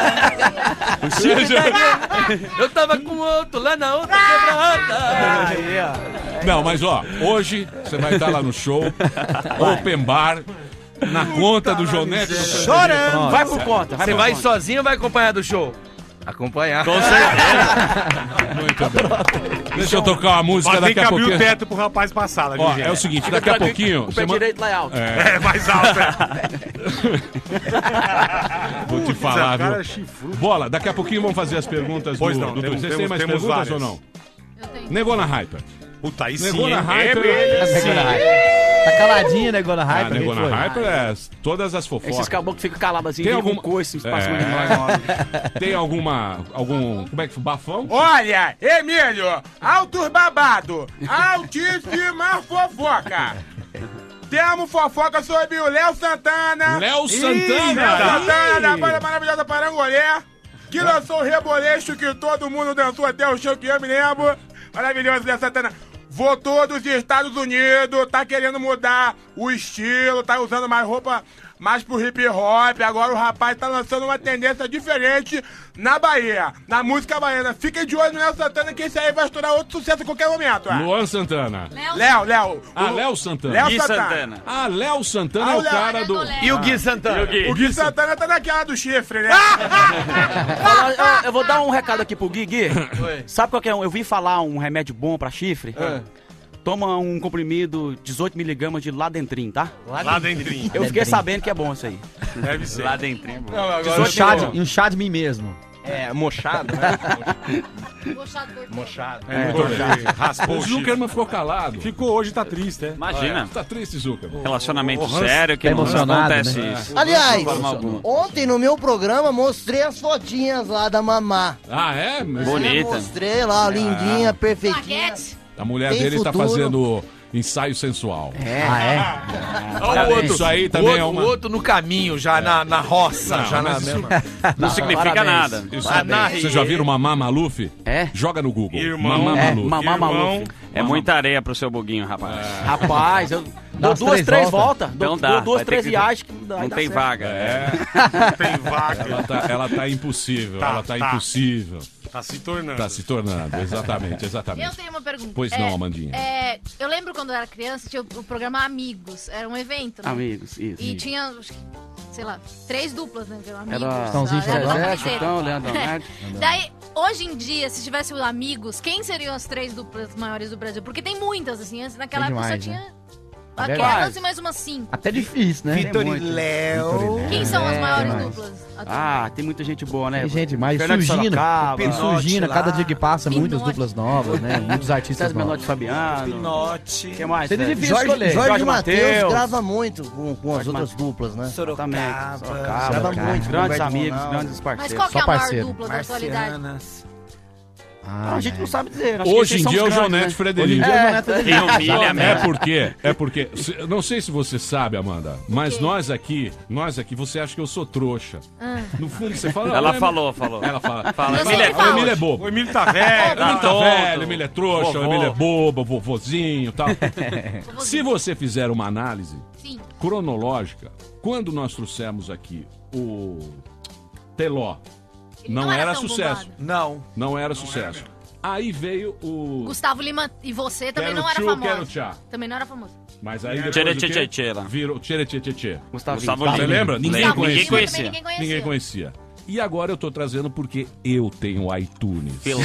Eu tava com outro lá na outra quebrada. Aí, ó. Não, mas ó, hoje você vai estar lá no show, Open Bar, na conta do Jonete. Chorando. Vai por conta. Você por vai conta. sozinho ou vai acompanhar do show? Acompanhar. Com certeza. Muito bem. Deixa eu tocar uma música Mas tem daqui que a abrir o pouquinho. teto pro rapaz passar lá, viu, Ó, gente? é o seguinte, daqui a pouquinho. O você pé ma- direito lá é alto. É, É, mais alto, é. vou te Putz, falar, o cara viu? é chifrudo. Bola, daqui a pouquinho vamos fazer as perguntas Pois do, não, do temos- Vocês têm temos- mais temos perguntas várias. ou não? Eu tenho. Negou na Hyper. Puta, aí sim, Negou na hein? Hyper. Negona Hyper. Tá caladinha, Negona Ah, Hyper. negou que foi? na Hyper é todas as fofocas. Esses caboclos ficam calados assim, Tem ficam alguma- com coice pra É. cima de nós. Tem alguma. algum. Como é que foi? Bafão? Olha, Emílio, altos babado, altíssima fofoca. Temos fofoca sobre o Léo Santana. Léo Santana! Ih, Léo Santana, Ih! da banda maravilhosa Parangolé, que lançou o Reboleixo, que todo mundo dançou até o show que eu me lembro. Maravilhoso, Léo Santana. Votou dos Estados Unidos, tá querendo mudar o estilo, tá usando mais roupa mais pro hip hop. Agora o rapaz tá lançando uma tendência diferente na Bahia, na música baiana. Fiquem de olho no Léo Santana, que esse aí vai estourar outro sucesso a qualquer momento. ó. Luan Santana. Léo, Léo. Ah, o- Léo Santana. Léo Gui Santana. Santana. Ah, Léo Santana Ah, é o o Léo. cara do. E o Gui Santana? E o Gui? O Gui Santana tá naquela do chifre, né? Fala- eu, eu vou dar um recado aqui pro Gui. Gui, sabe qual que é? um- Eu vi falar um remédio bom pra chifre. Toma um comprimido dezoito miligramas de Ladentrin, tá? Lá dentrinho. Eu fiquei sabendo que é bom isso aí. Deve ser. Lá dentro, é bom. Não, agora Um eu chá, tô- de, um chá de mim mesmo. É, mochado, né? Poxa, cortou. Mochado. É, ele raspou O o chifre. Zuckerman ficou calado. Ficou hoje, tá triste, é? Imagina. Tá triste, Zuckerman. Relacionamento Ô, Hans, sério que tá não emocionado, acontece né? isso. Aliás, De forma alguma. ontem no meu programa mostrei as fotinhas lá da mamá. Ah, é? Mas- Bonita. Mostrei lá, lindinha, perfeitinha. Plaquete. A mulher Tem dele tá futuro. fazendo ensaio sensual. Ah, é? Olha o outro. Isso aí o também outro, é uma- o outro no caminho, já na, na roça, Não, já na mas isso- mesma. Não significa parabéns. nada. Isso Ah, é- na Vocês já viram Mamá Maluf? É? Joga no Google. Irmão. Mamá É, Maluf. Mamá Irmão. Maluf. É muita areia pro seu buguinho, rapaz. Rapaz, eu dou umas duas, três três voltas. voltas. Dou, Não dá. dou duas, vai ter três que- viagens. Que dá, Não dá tem certo. vaga. É, Tem vaca. ela tá, ela tá impossível. Tá, ela tá, tá. impossível. Tá se tornando. Tá se tornando, exatamente, exatamente. Eu tenho uma pergunta. Pois É, não, Amandinha. é, eu lembro quando eu era criança, tinha o, o programa Amigos. Era um evento, né? Amigos, isso. E tinha, acho que, sei lá, três duplas, né? que eram Amigos. Era Chitãozinho Era Chororó, uma Zé, inteira. Chitão, Leandro Leonardo. Daí, hoje em dia, se tivesse amigos, quem seriam as três duplas maiores do Brasil? Porque tem muitas, assim, antes, naquela Tem época só demais, tinha né? aquelas verdade. e mais umas cinco. Até difícil, né? Vitor Tem e muito. Léo. Vitor e Léo. Quem são as É, maiores demais. duplas? Ah, tem muita gente boa, né? Tem gente mais. Fernando Surgindo. Sorocaba, Surgindo, lá. cada dia que passa, muitas Pinote. duplas novas, né? Muitos artistas César novos. Menotti Fabiano. Pinote. Quem mais? Seria velho? difícil Jorge, escolher. Jorge, Jorge Matheus Mateus. grava muito com, com as Jorge outras duplas, né? Sorocaba. Sorocaba, Grava cara. muito com Grandes Roberto amigos, Ronaldo. grandes Mas parceiros. qual que é Só a maior parceiro. dupla da atualidade? Marcianas. Ah, a gente né? não sabe dizer. acho que Hoje esses em são dia é o os grandes, Jonete né? Frederico. Hoje em dia é o Jonete Frederico. Quem humilha É mesmo. porque, é porque, se- não sei se você sabe, Amanda, mas nós aqui, nós aqui, você acha que eu sou trouxa. Ah. No fundo você fala... Ela "Ah, falou, falou. Ela fala. Fala, Eu Emílio é sempre O falo. Emílio é bobo. O Emílio tá velho. O Emílio tá tonto. velho, o Emílio é trouxa, Vovô. o Emílio é bobo, vovozinho e tal. Se você fizer uma análise Sim. cronológica, quando nós trouxemos aqui o Teló, Ele não, não era era tão sucesso. bombado. Não. Não era sucesso. Aí veio o... Gustavo Lima e você também Quero não era tchu, famoso. quero tchá. Também não era famoso. Mas aí depois Tchê, o tchê, quê? tchê, tchê, lá. Virou tchê, tchê, tchê, tchê. Gustavo Gustavo Lima. Você Lima. lembra? Ninguém Lembro. conhecia. Ninguém conhecia. Ninguém conhecia. Ninguém conhecia. E agora eu tô trazendo porque eu tenho iTunes. Feeling.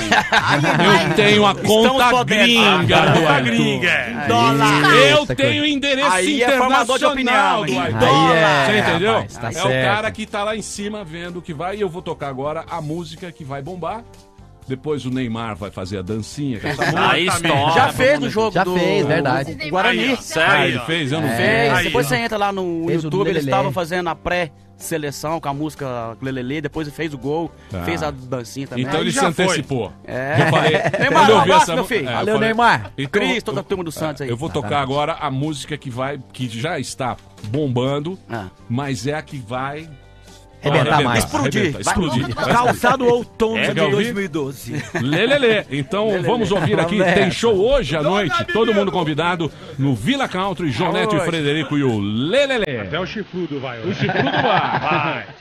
Eu tenho a conta podendo. gringa Ah, do conta iTunes. gringa. Dólar. Eu Eita, tenho endereço Aí é formador de internacional opinião, do hein? iTunes. Aí é, Você entendeu? rapaz, tá é certo. o cara que tá lá em cima vendo o que vai. E eu vou tocar agora a música que vai bombar. Depois o Neymar vai fazer a dancinha. com essa música. Aí estoura. Já fez no jogo Já do fez, verdade. do Guarani. Aí, ó. Ah, Sério? ele fez? Eu não É. vi. Fez. Aí, Depois ó. você entra lá no Fez o YouTube, eles Lelelê. estavam fazendo a pré-seleção com a música Lelelê, depois ele fez o gol, Tá. fez a dancinha também. Então ele já se foi. antecipou. É. Eu falei, Neymar, quando eu um vi abraço, essa meu mu- filho. é, eu Valeu, falei, Neymar. Então, Cris, toda a turma do Santos aí. eu vou tocar agora a música que vai, que já está bombando, Ah. mas é a que vai Arrebentar mais. Explodir. arrebentar, Vai. explodir. Vai Calçado outono É, de quer ouvir? dois mil e doze. Lelele. Então vamos ouvir aqui. Vamos Tem nessa. show hoje à noite. Todo mundo convidado no Vila Country. João Neto e Frederico e o Lelele. Até o chifrudo vai. O chifrudo vai. Vai.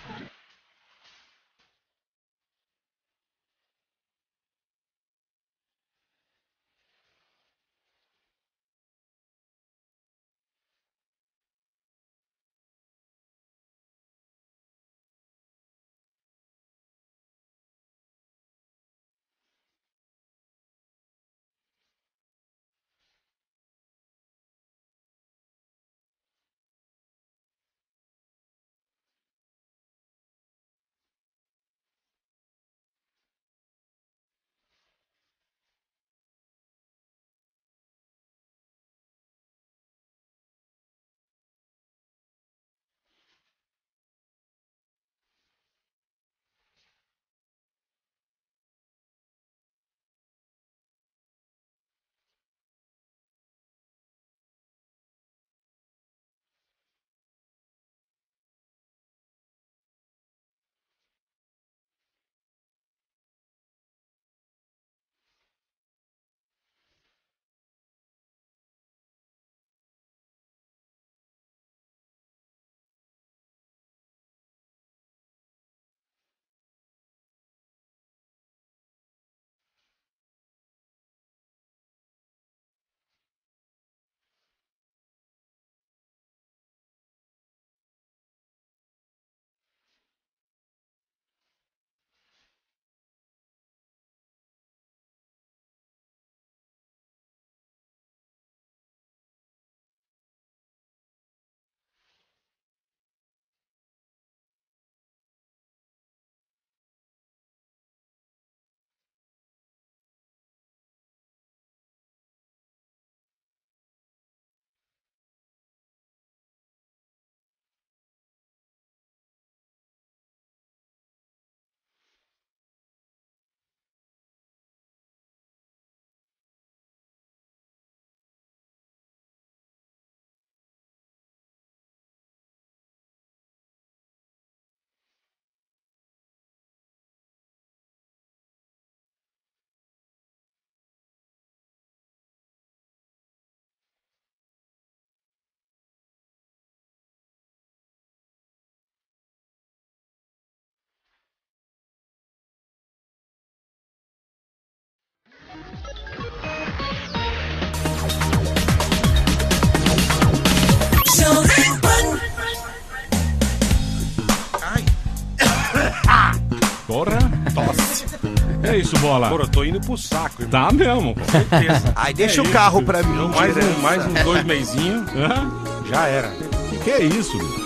é isso, Bola? Pô, eu tô indo pro saco, irmão. Tá mesmo. Com certeza. Ai, deixa É o isso. carro pra mim. Mais, Direto. um, mais uns dois meizinhos. Já era. Que que é isso, bicho?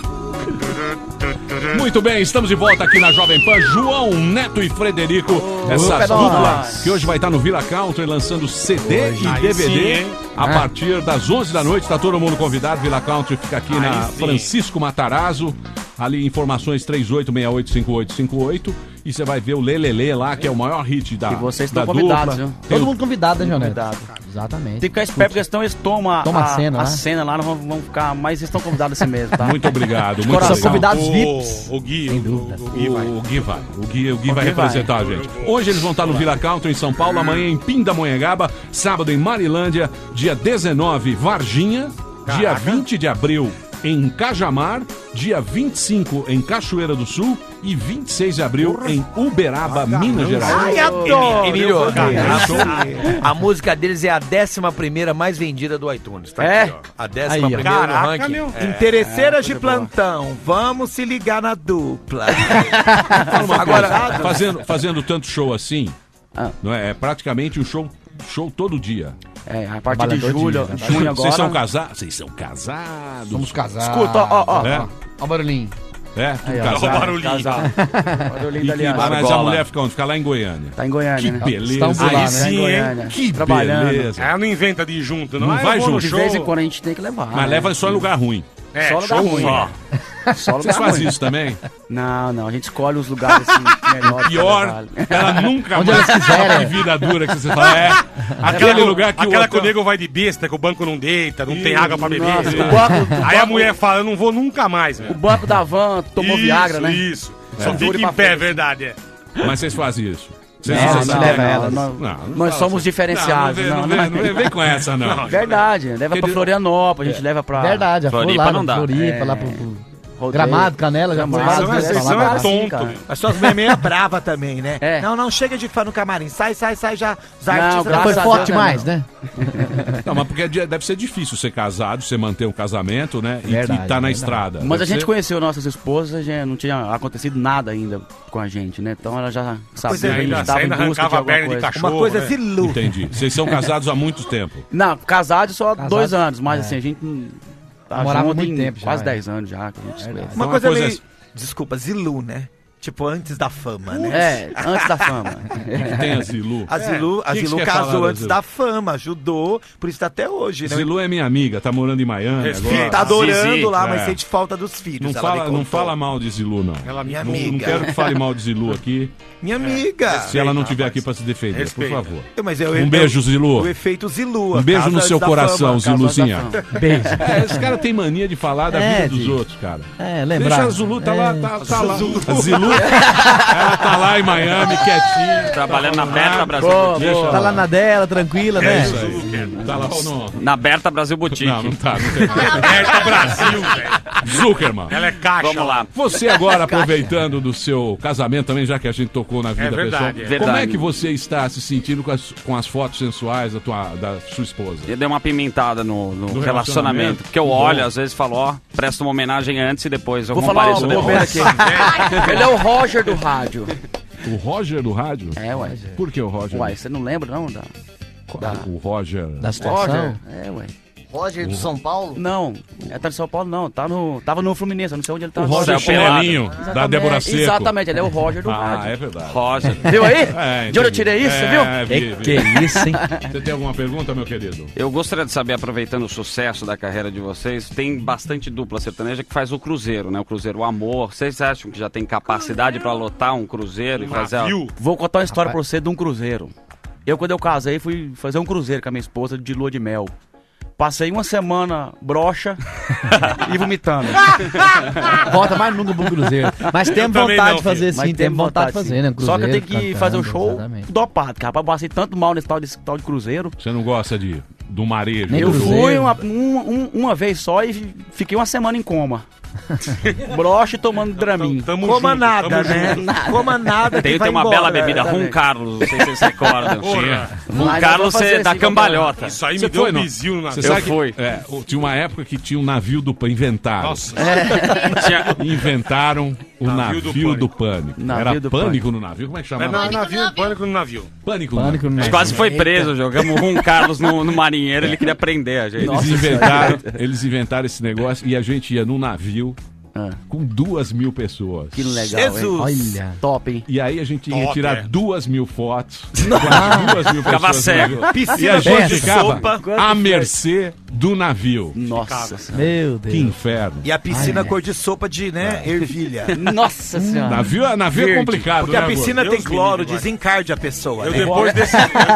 Muito bem, estamos de volta aqui na Jovem Pan. João, Neto e Frederico, essa Opa, dupla nós. que hoje vai estar no Villa Country lançando C D Hoje. e Aí D V D sim, hein? a É. partir das onze da noite. Está todo mundo convidado. Villa Country fica aqui Aí na sim. Francisco Matarazzo. Ali, informações três oito seis oito cinco oito cinco oito. E você vai ver o Lelele lá, que é o maior hit da E vocês da estão convidados, dupla. viu? Tem Todo o- mundo convidado, né, Jonete? Convidado. Exatamente. Tem que ficar esperto, porque senão eles tomam Toma a, a cena a lá. cena lá, não vão, vão ficar. Mas vocês estão convidados assim mesmo, tá? Muito obrigado. Muito Coração legal. convidados O, V I Ps. o Gui, Sem o, dúvida. o Gui vai. O Gui vai. O Gui, o Gui O vai Gui vai. representar a gente. Hoje eles vão estar no Villa Country em São Paulo, amanhã em Pindamonhangaba, sábado em Marilândia, dia dezenove, Varginha, dia Caraca. vinte de abril em Cajamar, dia vinte e cinco em Cachoeira do Sul e vinte e seis de abril em Uberaba, Minas Gerais. Ai, adoro. Emílio, eu vou ver. a, a música deles é a décima primeira mais vendida do iTunes, tá? É? Aqui, ó. A décima Aí, ó. primeira no Caraca, ranking. meu. É. Interesseiras É, de coisa boa. plantão, vamos se ligar na dupla. Fala uma Agora- coisa, fazendo, fazendo tanto show assim, Ah. não é, é praticamente um show, show todo dia. É, a partir de Trabalhador julho, de- junho agora. Vocês são casados? Vocês são casados? Somos casados. Escuta, ó, ó, ó. É? Ó o barulhinho. É, tudo Aí, ó. Olha o casado. barulhinho. Casado. Barulhinho E da que- aliança. mas a Argola. mulher fica onde? Fica lá em Goiânia. Tá em Goiânia, Que né? beleza. Estambular, Aí né? sim, Tá em hein? Goiânia. Que Trabalhando. beleza. Ela não inventa de ir junto, não. Não Ah, eu vai vou no junto. De show. vez em quando a gente tem que levar. Mas né? leva só em lugar ruim. É, Só lugar show ruim. só. Só lugar Vocês fazem ruim. isso também? Não, não, a gente escolhe os lugares assim, melhores. Pior, ela nunca Onde mais elas quiserem. que vida dura que você fala. É, aquele lugar que Aquela o que o hotel... nego vai de besta, que o banco não deita, não tem Isso, água pra beber. nossa, Isso. o banco- o Aí a banco- mulher fala, eu não vou nunca mais, O velho. banco da van tomou Isso, Viagra, né? Isso, Só É. fica em pé, é verdade, é. Mas vocês fazem isso. Vocês Não, vocês não, levam não, elas. não, Não, não Nós fala somos assim. diferenciados. Não, não, Não, vem, não, não, vem, vem com essa, não. Verdade, leva pra Aquele- Florianópolis, a gente leva pra... Verdade, já foi Floripa lá não no dá. Floripa, É. lá pro, pro Rodeio. Gramado, Canela, já foi Gramado, lá. vocês vezes são pra lá. é assim, tonto, cara. meu. As suas mães é brava também, né? É. Não, não, chega de fã no camarim. Sai, sai, sai já. Os Não, artistas graças Foi a forte Deus, demais, não. né? Não, mas porque é- deve ser difícil ser casado, você manter um casamento, né? E, Verdade, e tá na verdade. estrada. Mas Deve a gente ser- conheceu nossas esposas, já não tinha acontecido nada ainda com a gente, né? Então ela já sabia que a gente ainda- estava em ainda busca de arrancava a alguma perna de coisa. cachorro. Uma coisa né? zilu. Entendi. Vocês são casados há muito tempo. Não, casado só Casado, dois anos, mas é. assim, a gente hum, tá Morava junto muito em tempo já, quase é. dez anos já que a gente se conhece. Uma Então, coisa a coisa meio... Desculpa, zilu, né? Tipo, antes da fama, né? É, antes da fama. Que tem a Zilu. A Zilu, É. a Que que Zilu você quer casou falar da antes Zilu? da fama, ajudou, por isso tá até hoje, né? Zilu é minha amiga, tá morando em Miami agora. Tá adorando Zizi. lá, mas É. sente falta dos filhos. Não ela fala, me não contou. fala mal de Zilu, não. Ela Minha Não, não amiga. quero que fale mal de Zilu aqui. Minha amiga. Se ela não estiver aqui pra se defender, Respeita. por favor. Mas é o- Um beijo, é o- Zilu. O efeito Zilu. Um a beijo casa no seu da coração, fama. Ziluzinha. Beijo. É, esse cara tem mania de falar da É, vida dos de- outros, cara. É, lembrar. Deixa a Zulu, tá lá, É. tá, tá lá. A Zilu, ela tá lá em Miami, quietinha. Trabalhando na Berta Brasil Boa, Boutique. boa. Tá lá na dela, tranquila, É né? isso aí. Tá lá no... Na Berta Brasil Boutique. Não, não tá, não tem. Berta Brasil, velho. Zuckerman. Ela é caixa. Vamos lá. Você agora, aproveitando do seu casamento também, já que a gente tocou na vida É da verdade, pessoa, é. como é Verdade. que você está se sentindo com as, com as fotos sensuais da, tua, da sua esposa? Eu dei uma pimentada no, no No relacionamento, relacionamento. porque eu Que olho, bom. às vezes falo, ó, presto uma homenagem antes e depois. Eu Vou falar compareço uma depois. bobeira aqui. Ele é o Roger do rádio. O Roger do rádio? É, ué. Por que o Roger? Uai, você não lembra, não? Da... da... O Roger... Da situação. Roger? É, ué. Roger do São Paulo? Não, é tá de São Paulo, não. Tá no, tava no Fluminense, eu não sei onde ele tá. O Roger Céu pelado. Chinelinho, da Exatamente, Débora Seco. Exatamente, ele é o Roger do Ah, rádio. é verdade. Roger. Viu aí? É, De onde entendi. eu tirei isso, É, viu? vi, vi. Que isso, hein? Você tem alguma pergunta, meu querido? Eu gostaria de saber, aproveitando o sucesso da carreira de vocês, tem bastante dupla sertaneja que faz o cruzeiro, né? O Cruzeiro Amor. Vocês acham que já tem capacidade pra lotar um cruzeiro e fazer... a- Navio. Vou contar uma história pra você de um cruzeiro. Eu, quando eu casei, fui fazer um cruzeiro com a minha esposa de lua de mel. Passei uma semana broxa e vomitando. Volta mais nunca pro Cruzeiro. Mas temos também vontade não, de fazer Mas sim, temos vontade de fazer, né? Só que eu tenho Cruzeiro, que fazer o cantando, show exatamente. dopado, cara. Rapaz, eu passei tanto mal nesse tal, desse tal de cruzeiro. Você não gosta de, do marejo? Nem Eu cruzeiro. fui uma, uma, um- uma vez só e fiquei uma semana em coma. Broche tomando Dramin. Tamo Coma junto, nada, tamo né? junto. Coma nada que Tem, vai tem uma embora. bela bebida, Rum exatamente. Carlos, não sei se vocês recordam. Porra. Rum Mas eu Carlos, vou fazer você dá assim, cambalhota. Isso aí Você me deu foi, um não? bizil na Você Eu sabe que- fui. é, o- tinha uma época que tinha um navio do inventaram. Nossa. Tinha- Inventaram O navio, Navio do do Pânico. Navio Era do pânico, Pânico. no navio? Como é que É, chamava? na, navio, pânico no navio. Pânico, Pânico no no navio. Quase foi preso, jogamos com o Carlos no, no marinheiro, ele queria prender a gente. Eles Nossa inventaram, eles inventaram esse negócio e a gente ia num navio com duas mil pessoas. Que legal, hein? Jesus. Olha. Top, hein? E aí a gente ia Top, tirar é. duas mil fotos. com as duas mil Ficava pessoas no cego. navio. Piscina E a de gente ficava sopa. à mercê do navio. Nossa. Meu Deus. Que inferno. E a piscina Ai, cor de sopa de, né, ervilha. Nossa senhora. Navio, navio é Verde. complicado, Porque né, a piscina Deus tem me cloro, livre, vai. desencarde a pessoa. Eu né? depois, desse,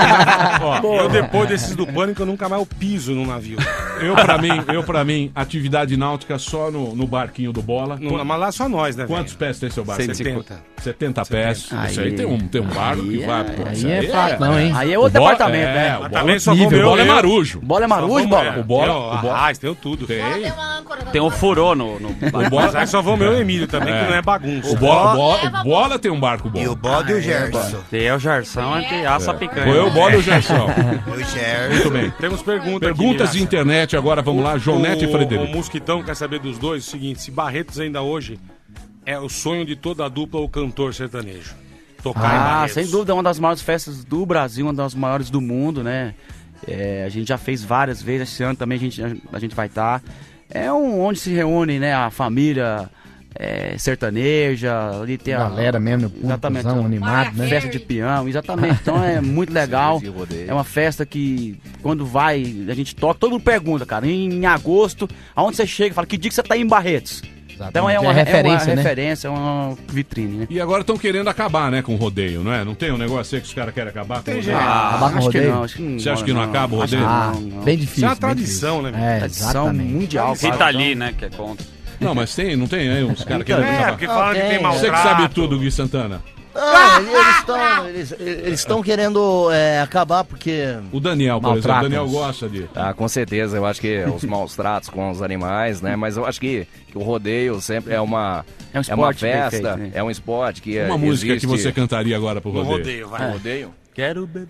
ó, eu depois desses do pânico, eu nunca mais eu piso no navio. Eu, pra mim, eu, pra mim, atividade náutica só no, no barquinho do Bola. Não, mas lá só nós, né, Quantos pés tem seu barco? setenta. setenta pés. Aí- Isso aí tem um, tem um barco que aí vai... é- pô, aí isso é fraco não, hein? Aí é outro O Bola- departamento, é, né? o Mas Bola, também só nível, vou o Bola é eu- marujo. Bola é marujo, bola? O Bola... Tem, O Bola... arraiz, tem tudo. Tem. Tem uma âncora. Tem um furô no... no... O Mas Bola... aí só vou meu Emílio também, É. que não é bagunça. O Bola, o Bola, Leva o Bola tem um barco bom. E o bode e o Gerson. Tem o Jarsão é que assa a picanha. Foi eu, o Bola e o Gerson. O Gerson. Muito bem. Temos perguntas Perguntas aqui, de internet agora, vamos lá. Jonete e O Frederico. Mosquitão quer saber dos dois o seguinte: se Barretos ainda hoje é o sonho de toda a dupla, o cantor sertanejo. Tocar em Ah, Barretos. sem dúvida, é uma das maiores festas do Brasil, uma das maiores do mundo, né? É, a gente já fez várias vezes, esse ano também a gente, a gente vai estar. É um, onde se reúne, né, a família é, sertaneja, ali tem a Galera mesmo, exatamente, pontozão, animado, né? festa de peão, exatamente. Então é muito legal. É uma festa que quando vai, a gente toca, todo mundo pergunta, cara, em, em agosto, aonde você chega, fala que dia que você tá em Barretos. Então é uma, É referência, é uma né? referência, é uma vitrine, né? E agora estão querendo acabar, né, com o rodeio, não é? Não tem um negócio aí que os caras querem acabar com o rodeio? Ah, Acabar com acho o que rodeio? não, acho que não. Você acha que não acaba o Acho que rodeio? Ah, não, não. bem difícil. Isso é uma bem tradição, difícil. né, É, Tradição exatamente. mundial. Rita cara. Lee, né, que é contra. Não, mas tem, não tem aí uns caras querendo É, acabar. porque falam que Não, tem tem. maltrato. Você que sabe tudo, Gui Santana. Ah, eles estão eles, eles estão querendo é, acabar porque... O Daniel, por exemplo, o Maltratam. Daniel gosta de... Ah, com certeza, eu acho que os maus tratos com os animais, né? Mas eu acho que, que o rodeio sempre é uma, É um é uma esporte bem festa, feito, né? é um esporte que Uma é, música existe... que você cantaria agora pro No rodeio. rodeio, vai. Rodeio? Quero beber.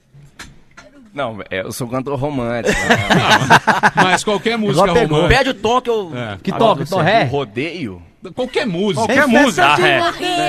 Não, é, eu sou cantor romântico. Mas qualquer música Igual pegou. romântica... Pede o toque, eu... É. Que Agora toque, você. então ré? Rodeio? Qualquer música. Qualquer música. Ah, é.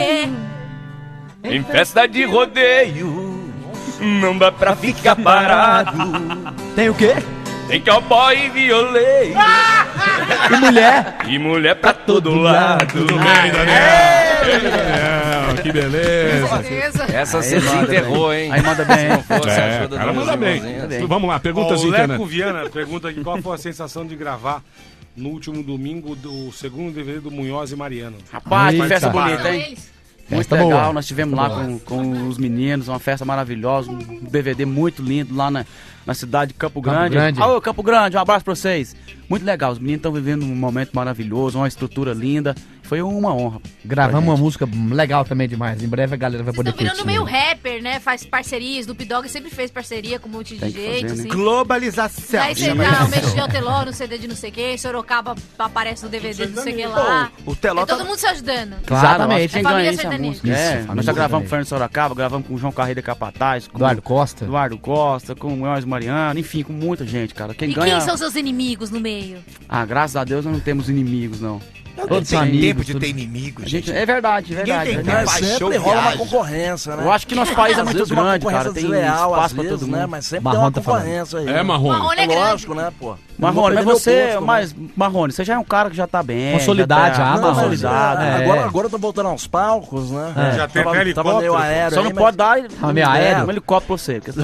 Em festa de rodeio, não dá pra ficar parado. Tem o quê? Tem cowboy e violeiro. E mulher? E mulher pra todo lado. Tudo bem, Daniel? Ei, Daniel, que beleza. Beleza. Essa Aí você se manda enterrou, bem. hein? Aí manda bem. Se não fosse a É, ajuda o cara dos manda bem. irmãozinhos. Vamos lá, Ó, perguntas o de Leco internet. Viana pergunta aqui qual foi a sensação de gravar no último domingo do segundo D V D do Munhoz e Mariano. Rapaz, que Eita. festa bonita, hein? Eles. Muito Festa legal, boa. nós estivemos lá com, com os meninos, uma festa maravilhosa, um D V D muito lindo lá na, na cidade de Campo Grande. Grande. Alô, Campo Grande, um abraço pra vocês. Muito legal, os meninos estão vivendo um momento maravilhoso, uma estrutura linda. Foi uma honra. Gravamos pra uma gente. música legal também demais. Em breve a galera vai poder Estão virando curtir. meio rapper, né? Faz parcerias. Snoop Dogg sempre fez parceria com um monte de Tem que gente, fazer, né? assim. Globalização. Daí você Chama dá isso. o Mexidão Teló no C D de não sei quem, Sorocaba aparece no D V D de não sei quem lá. O Teló É todo tá... mundo se ajudando. Claro, Exatamente. acho que quem É família ganha essa sertaneja. música. Isso, É, família nós já gravamos sertaneja. com o Fernando Sorocaba, gravamos com o João Carreira Capataz, com Eduardo Costa. Eduardo Costa, com o Munhoz Mariano, enfim, com muita gente, cara. Quem E ganha. quem são seus inimigos no meio? Ah, graças a Deus nós não temos inimigos, não. Todos tem amigos, tempo de tudo. ter inimigos, A gente, gente. é verdade, é Ninguém verdade. tem é tempo. verdade. Paixão, Sempre rola uma viagem. concorrência, né? Eu acho que nosso país é Às muito vezes uma grande, concorrência cara. Tem desleal, espaço às pra vezes, todo né? mundo. Mas sempre Marrone tem uma tá falando. concorrência aí. É, Marrone. Marrone É é grande. lógico, né, pô? Não vou Marrone, mas perder você, meu posto, mas, Marrone, você já é um cara que já tá bem. Consolidado, já, já, tá Não, mas, consolidado. é, é. Agora, agora eu tô voltando aos palcos, né? É. Já tem Tava- até Tava meio helicóptero. aéreo Só aí, não mas- pode dar Ah, meio aéreo? um helicóptero pra você. porque-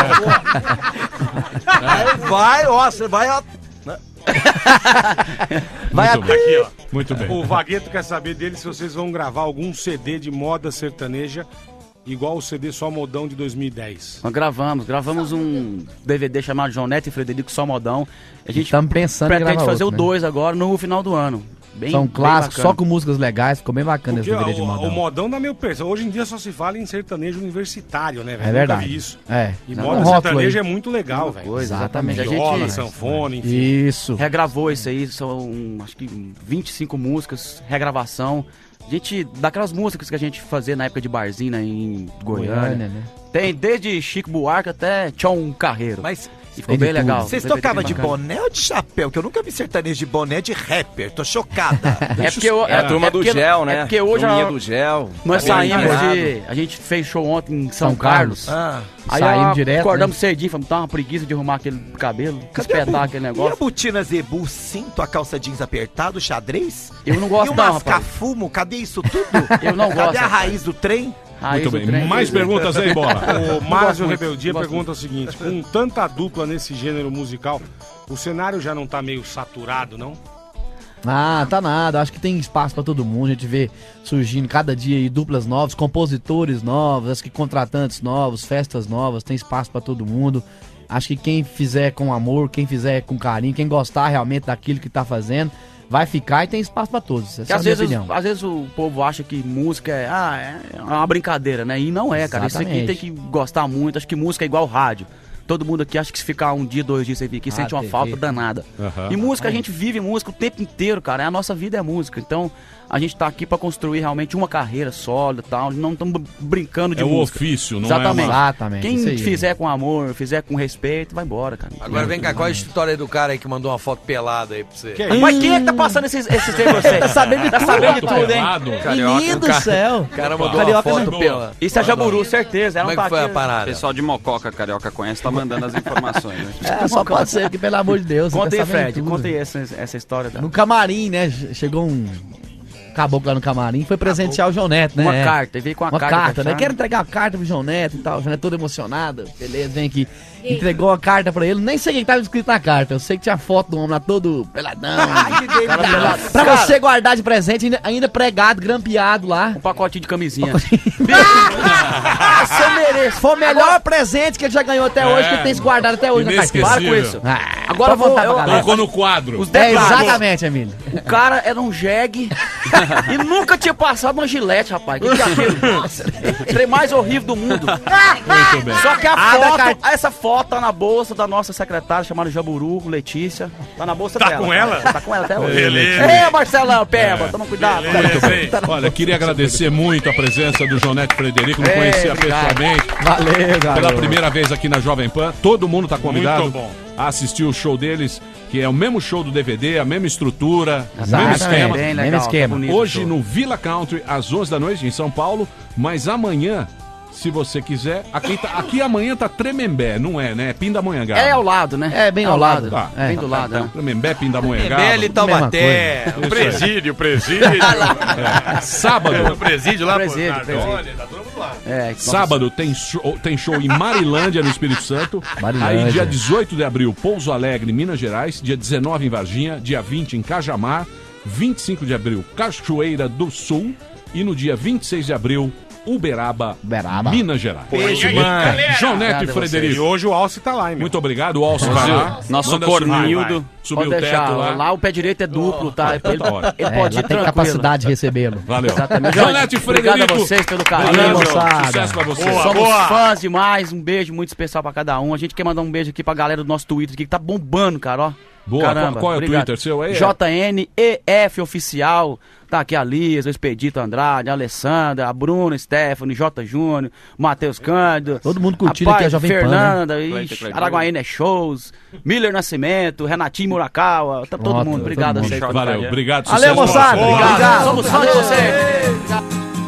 Aí vai, ó, você vai... ó, né? Vai Muito até... bem. Aqui, ó. Muito bem. O Vagueto quer saber dele se vocês vão gravar algum C D de moda sertaneja igual o C D Só Modão de dois mil e dez. Nós gravamos, gravamos um D V D chamado João Neto e Frederico Só Modão. A gente Estamos pensando em pretende gravar fazer outro, o né? dois agora no final do ano. Bem, São bem clássicos, bacana. só com músicas legais. Ficou bem bacana esse Porque D V D de o, modão. o modão dá meio peso. Hoje em dia só se fala em sertanejo universitário, né, velho? É Nunca verdade. vi isso. É. E Não, moda um rótulo sertaneja aí. é muito legal, velho. Coisa, Exatamente. A Viola, gente sanfone, enfim. Isso. regravou isso aí, são acho que vinte e cinco músicas, regravação. A gente, daquelas músicas que a gente fazia na época de barzinho né, em Goiânia. Goiânia, né? Tem desde Chico Buarque até Tchon Carreiro. Mas E ficou bem legal. Vocês Bem- bem tocavam de bacana. boné ou de chapéu? Que eu nunca vi sertanejo de boné de rapper. Tô chocada. É porque eu, É a turma do porque- gel, né? É porque hoje Turminha a- do gel. nós Cabelo saímos encarado. de. A gente fez show ontem em São, São Carlos. Carlos. Ah. Aí Saímos eu- direto, acordamos né? cedinho, falamos, tá uma preguiça de arrumar aquele cabelo, Cadê a espetar bu- aquele E a negócio. botina zebu, o cinto, a calça jeans apertado, o xadrez? Eu não gosto E o não, mascafumo, cadê isso tudo? Eu não Cadê gosto, a rapaz. raiz do trem? Raiz Muito do bem. trem. Mais perguntas aí, Bola. O Márcio muito, Rebeldia não gosto pergunta o seguinte: com tanta dupla nesse gênero musical, o cenário já não tá meio saturado, não? Ah, tá nada. Acho que tem espaço pra todo mundo. A gente vê surgindo cada dia aí duplas novas, compositores novos, acho que contratantes novos, festas novas, tem espaço pra todo mundo. Acho que quem fizer com amor, quem fizer com carinho, quem gostar realmente daquilo que tá fazendo, vai ficar e tem espaço pra todos. Essa Porque é a às minha vezes, opinião. às vezes o povo acha que música é, ah, é uma brincadeira, né? E não é, cara. Isso aqui Exatamente. tem que gostar muito. Acho que música é igual rádio. Todo mundo aqui acha que se ficar um dia, dois dias sem vir aqui, Ah, sente uma T V. falta danada. Aham. E música, a gente vive música o tempo inteiro, cara. A nossa vida é música. Então, a gente tá aqui pra construir realmente uma carreira sólida e tal. Não estamos brincando de É o música. ofício, não Exatamente. é uma... Exatamente, Quem isso aí. fizer com amor, fizer com respeito, vai embora, cara. Agora vem cá, qual é a história do cara aí que mandou uma foto pelada aí pra você? Que Mas quem é que tá passando esses, esses aí, você? Tá sabendo de Tá tudo, sabendo de tudo, hein? Pelado. Menino do céu. O cara mandou Carioca uma foto não- pelada. Isso é Jaburu, certeza. Ela Como é não que tá foi a aqui. O parada? pessoal de Mococa Carioca conhece, tá mandando as informações. Né? É, só pode ser, que pelo amor de Deus. você Conta tá aí, sabendo Fred. tudo. Conta aí essa, essa história. Da... No camarim, né? Chegou um caboclo lá no camarim, foi presentear o João Neto, né? Uma É. carta, ele veio com uma, Uma carta. carta, pra né? achar. Quero entregar uma carta pro João Neto e tal. O João Neto todo emocionado. Beleza, vem aqui. Entregou a carta pra ele. Nem sei o que tava escrito na carta. Eu sei que tinha foto do homem lá todo peladão. cara pelado. Pra Cara. você guardar de presente, ainda, ainda pregado, grampeado lá. Um pacotinho de camisinha. Você merece. Foi o melhor presente que ele já ganhou até hoje, É. que ele tem se guardado até hoje na carteira. Para com isso. Ah, Agora eu vou... contar pra eu- galera. Colocou no quadro. Os É, detalhes. exatamente, Emílio. O cara era um jegue e nunca tinha passado uma gilete, rapaz. Que que é aquilo? Nossa, o trem mais horrível do mundo. Muito bem. Só que a Ah, da foto, car- essa foto tá na bolsa da nossa secretária chamada Jaburu, Letícia. Tá na bolsa Tá dela. com ela? Tá com ela até hoje. Beleza. Ei, Marcelão, Peba, toma cuidado. Muito bem. Olha, queria agradecer muito a presença do João Neto Frederico, não É, conhecia obrigado. pessoalmente. Valeu, Pela garoto. primeira vez aqui na Jovem Pan, todo mundo tá convidado Muito bom. a assistir o show deles, que é o mesmo show do D V D, a mesma estrutura, o mesmo Exatamente. esquema. Bem legal, Mesmo esquema. tá bonito o Hoje show. no Villa Country, às onze da noite, em São Paulo, mas amanhã, se você quiser, aqui, tá, aqui amanhã tá Tremembé, não é, né? É Pindamonhangaba. É ao lado, né? É, bem ao lado. Tá. É. Bem do lado, né? Tremembé, Pindamonhangaba. Beli Taubaté. Isso O aí. presídio, o presídio. É. Sábado, O presídio lá, Presídio, pô. presídio. Olha, tá todo mundo lá. É, nossa, Sábado tem show, tem show em Marilândia, no Espírito Santo. Marilândia. Aí, dia dezoito de abril, Pouso Alegre, Minas Gerais. Dia dezenove em Varginha. Dia vinte em Cajamar. vinte e cinco de abril, Cachoeira do Sul. E no dia vinte e seis de abril, Uberaba, Uberaba. Minas Gerais. Beijo, Hoje, mano. João Neto Obrigado e a E Frederico. hoje o Alce tá lá, hein, meu? Muito obrigado, o Alcio vai lá. Nosso Manda cornildo. subir, vai. Subiu Pode o deixar, teto lá. lá. o pé direito é duplo, tá? Ele, Tá ótimo. ele É, pode lá ir tem tranquilo. capacidade de recebê-lo. Valeu. Exatamente. João Neto e Frederico. Obrigado a vocês pelo carinho. Valeu, moçada. Sucesso pra vocês. Boa, Somos boa. fãs demais, um beijo muito especial pra cada um. A gente quer mandar um beijo aqui pra galera do nosso Twitter aqui, que tá bombando, cara, ó. Boa, Caramba, qual, qual é o obrigado. Twitter seu aí? J N E F Oficial. Tá aqui a Liz, o Expedito Andrade, a Alessandra, a Bruna, Stephanie, J Júnior, Matheus Cândido. Todo mundo curtindo Rapaz, aqui a Jovem Pan, né? Fernanda, Cleiton, ixi, Cleiton. Araguaína é Shows, Miller Nascimento, Renatinho Murakawa, tá todo Pronto, mundo. todo Obrigado mundo. a vocês. pelo Valeu, carinho. obrigado. Valeu, sucesso pra moçada. vocês. Obrigado. Somos fãs de vocês.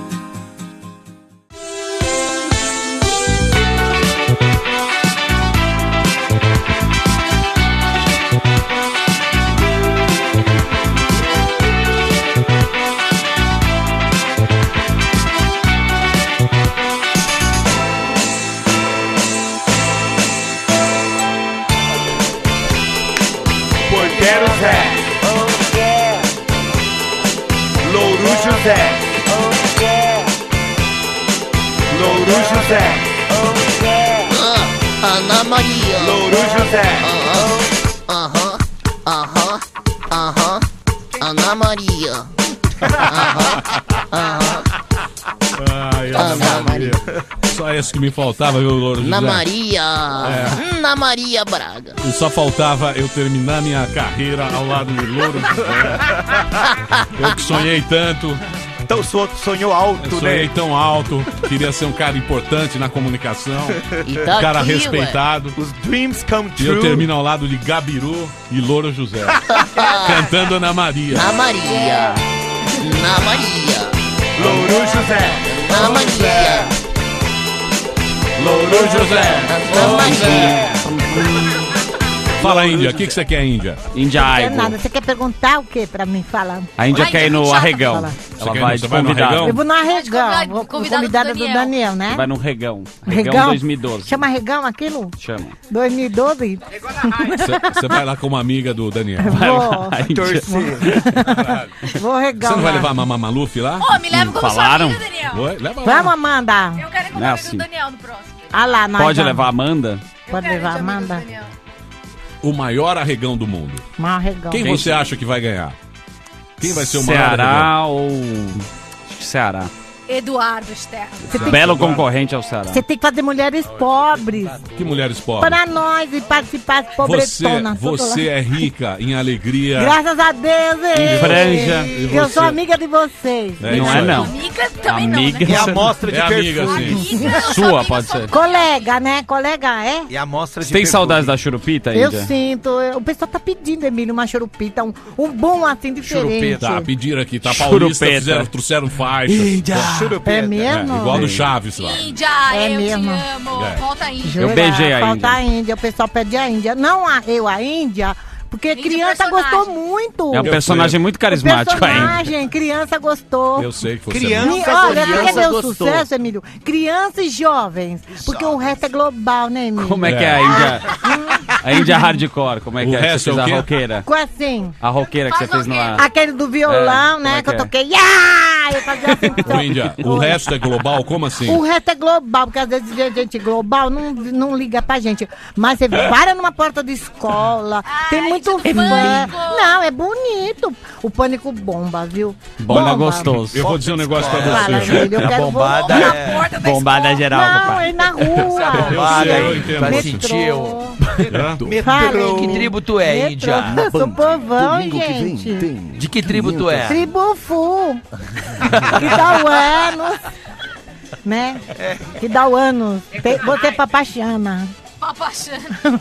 Porteiro Zé. Louro José. Louro José. Ana Maria. Louro José. Aham, aham, aham. Ana Maria. Aham, aham. Ai, Ana Maria. Só isso que me faltava, viu, Louro José? Ana Maria. É. Ana Maria Braga. E só faltava eu terminar minha carreira ao lado de Louro José. Eu que sonhei tanto. Então so- sonhou alto, Eu né? sonhei tão alto, queria ser um cara importante na comunicação, E um tá cara aqui, respeitado. Os dreams come E eu true. termino ao lado de Gabiru e Louro José, cantando Ana Maria. Na Maria. Na Maria. Louro José. Na Maria. Louro José. Na Maria. Fala, Índia, o que, que você quer, Índia? Índia Não quer Aigo. nada. Você quer perguntar o que pra mim falar? A Índia quer ir no arregão. Falar. Ela quer ir vai no- de você vai no convidada. arregão? Eu vou no arregão. convidada- Vou convidada convidada do do Daniel. Daniel, né? Vai no regão. Regão Regão? dois mil e doze. Chama regão aquilo? Chama. dois mil e doze? Você vai lá com uma amiga do Daniel. Vou. Caralho. Vou regão. Você não vai lá. levar a Mama Maluf lá? Ô, me leva como Falaram? sua amiga, Daniel. Oi? Leva lá. Vamos, Amanda. Eu quero ir como Não é amiga assim. do Daniel no próximo. Ah lá, nós Pode vamos. levar a Amanda? Pode levar, Amanda. O maior arregão do mundo. Maior regão. Quem você acha que vai ganhar? Quem vai ser o maior arregão? Ceará ou... Acho que Ceará. Eduardo Sterra. Belo concorrente ao Ceará. Você tem que fazer mulheres pobres. Que mulheres pobres? Para nós e participar Você, pobretona. você é rica em alegria. Graças a Deus, hein? Em franja. E Eu você? sou amiga de vocês. É Não isso é aí. não. Amiga também Amiga. não, né? E a amostra de É amiga, perfume. sim. Sua, pode ser. Colega, né? Colega, é? E a amostra de Você tem perfume. saudades da churupita, Eu Índia? sinto. eu- O pessoal tá pedindo, Emílio, uma churupita, um, um bom assim diferente. Tá, pediram aqui, tá paulista, Churupeta. fizeram, trouxeram faixas. É mesmo? É, igual do Chaves lá. Índia, É eu mesmo. te amo. É. Volta aí. Eu beijei a Falta Índia. a Índia. O pessoal pede a Índia. Não a, eu, a Índia, porque Índia criança personagem. gostou muito. É um Eu personagem sei. muito carismático ainda. Personagem, criança gostou. Eu sei que você Criança. Mi- Olha, criança quer ver o gostou. sucesso, Emílio? Crianças e jovens. Porque o resto é global, né, Emílio? Como é que é a Índia? A Índia hardcore, como é que O é que resto você é fez o a quê? roqueira? Ficou assim. A roqueira que você fez no ar. Aquele do violão, É, né? como é que eu que é? toquei. Ah! Eu fazia assim. Ô, Índia, o resto é global? Como assim? O resto é global, porque às vezes a gente global não, não liga pra gente. Mas você para numa porta de escola, tem muito fã. Não, é bonito. O pânico bomba, viu? Bom, é gostoso. Eu vou dizer um negócio pra Fala, você. Emílio, eu A quero bombada voltar. é... Bombada geral, Não, papai. é na rua. Eu sei, eu entendo Vai você. sentir o... Hã? Fala, Que tribo tu é, Índia? Eu sou povão, Domingo que vem gente. tem. De que tribo tu é? Tribo Fu. Que dá o anos. Né? Que dá o anos. Tem- Você é papachana. Papachana.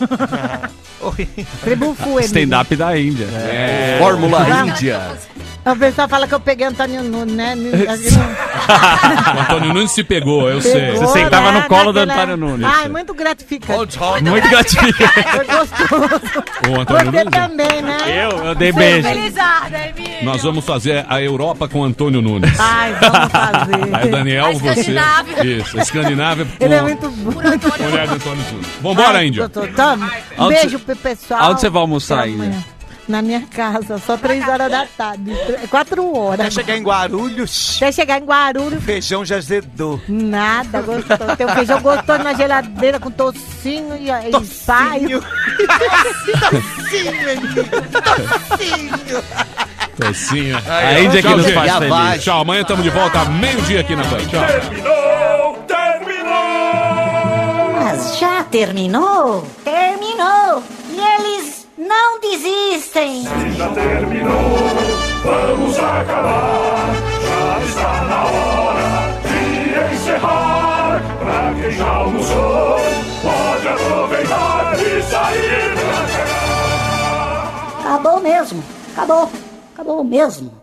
Tribo Fu, Emílio. Stand-up da Índia. É. Fórmula Vamos. Índia. O pessoal fala que eu peguei Antônio Nunes, né? O Antônio Nunes se pegou, eu sei. Pegou, Você sentava né? no colo do Naquela- Antônio Nunes. Ai, muito gratificante. Muito gratificante. Foi gostoso. O Antônio Você Nunes. também, né? Eu, eu dei beijo. Felizarda, Emílio. Nós vamos fazer a Europa com Antônio Nunes. Ai, vamos fazer. Aí, Daniel, A você. Escandinávia. Isso, Escandinávia. com Ele é muito bom. a mulher do Antônio Nunes. Vambora, Ai, Índia. doutor, tamo. Um Aonde beijo cê- pro pessoal. aonde você vai almoçar, Até Índia? amanhã. Na minha casa, só três horas da tarde. Tre- Quatro horas. Até chegar em Guarulhos, Até chegar em Guarulhos, feijão já azedou. nada gostoso. Tem um feijão gostoso na geladeira com tocinho e, e paio. Tocinho, Emílio. Tocinho. Tocinho. A Índia que Tchau, nos gente. faz Já feliz. vai. Tchau, amanhã estamos de volta meio-dia aqui na Band. Tchau. Terminou, terminou. Mas já terminou? Terminou! E eles não desistem! Se já terminou, vamos acabar. Já está na hora de encerrar. Pra quem já almoçou, pode aproveitar e sair pra cá. Acabou mesmo! Acabou! Acabou mesmo!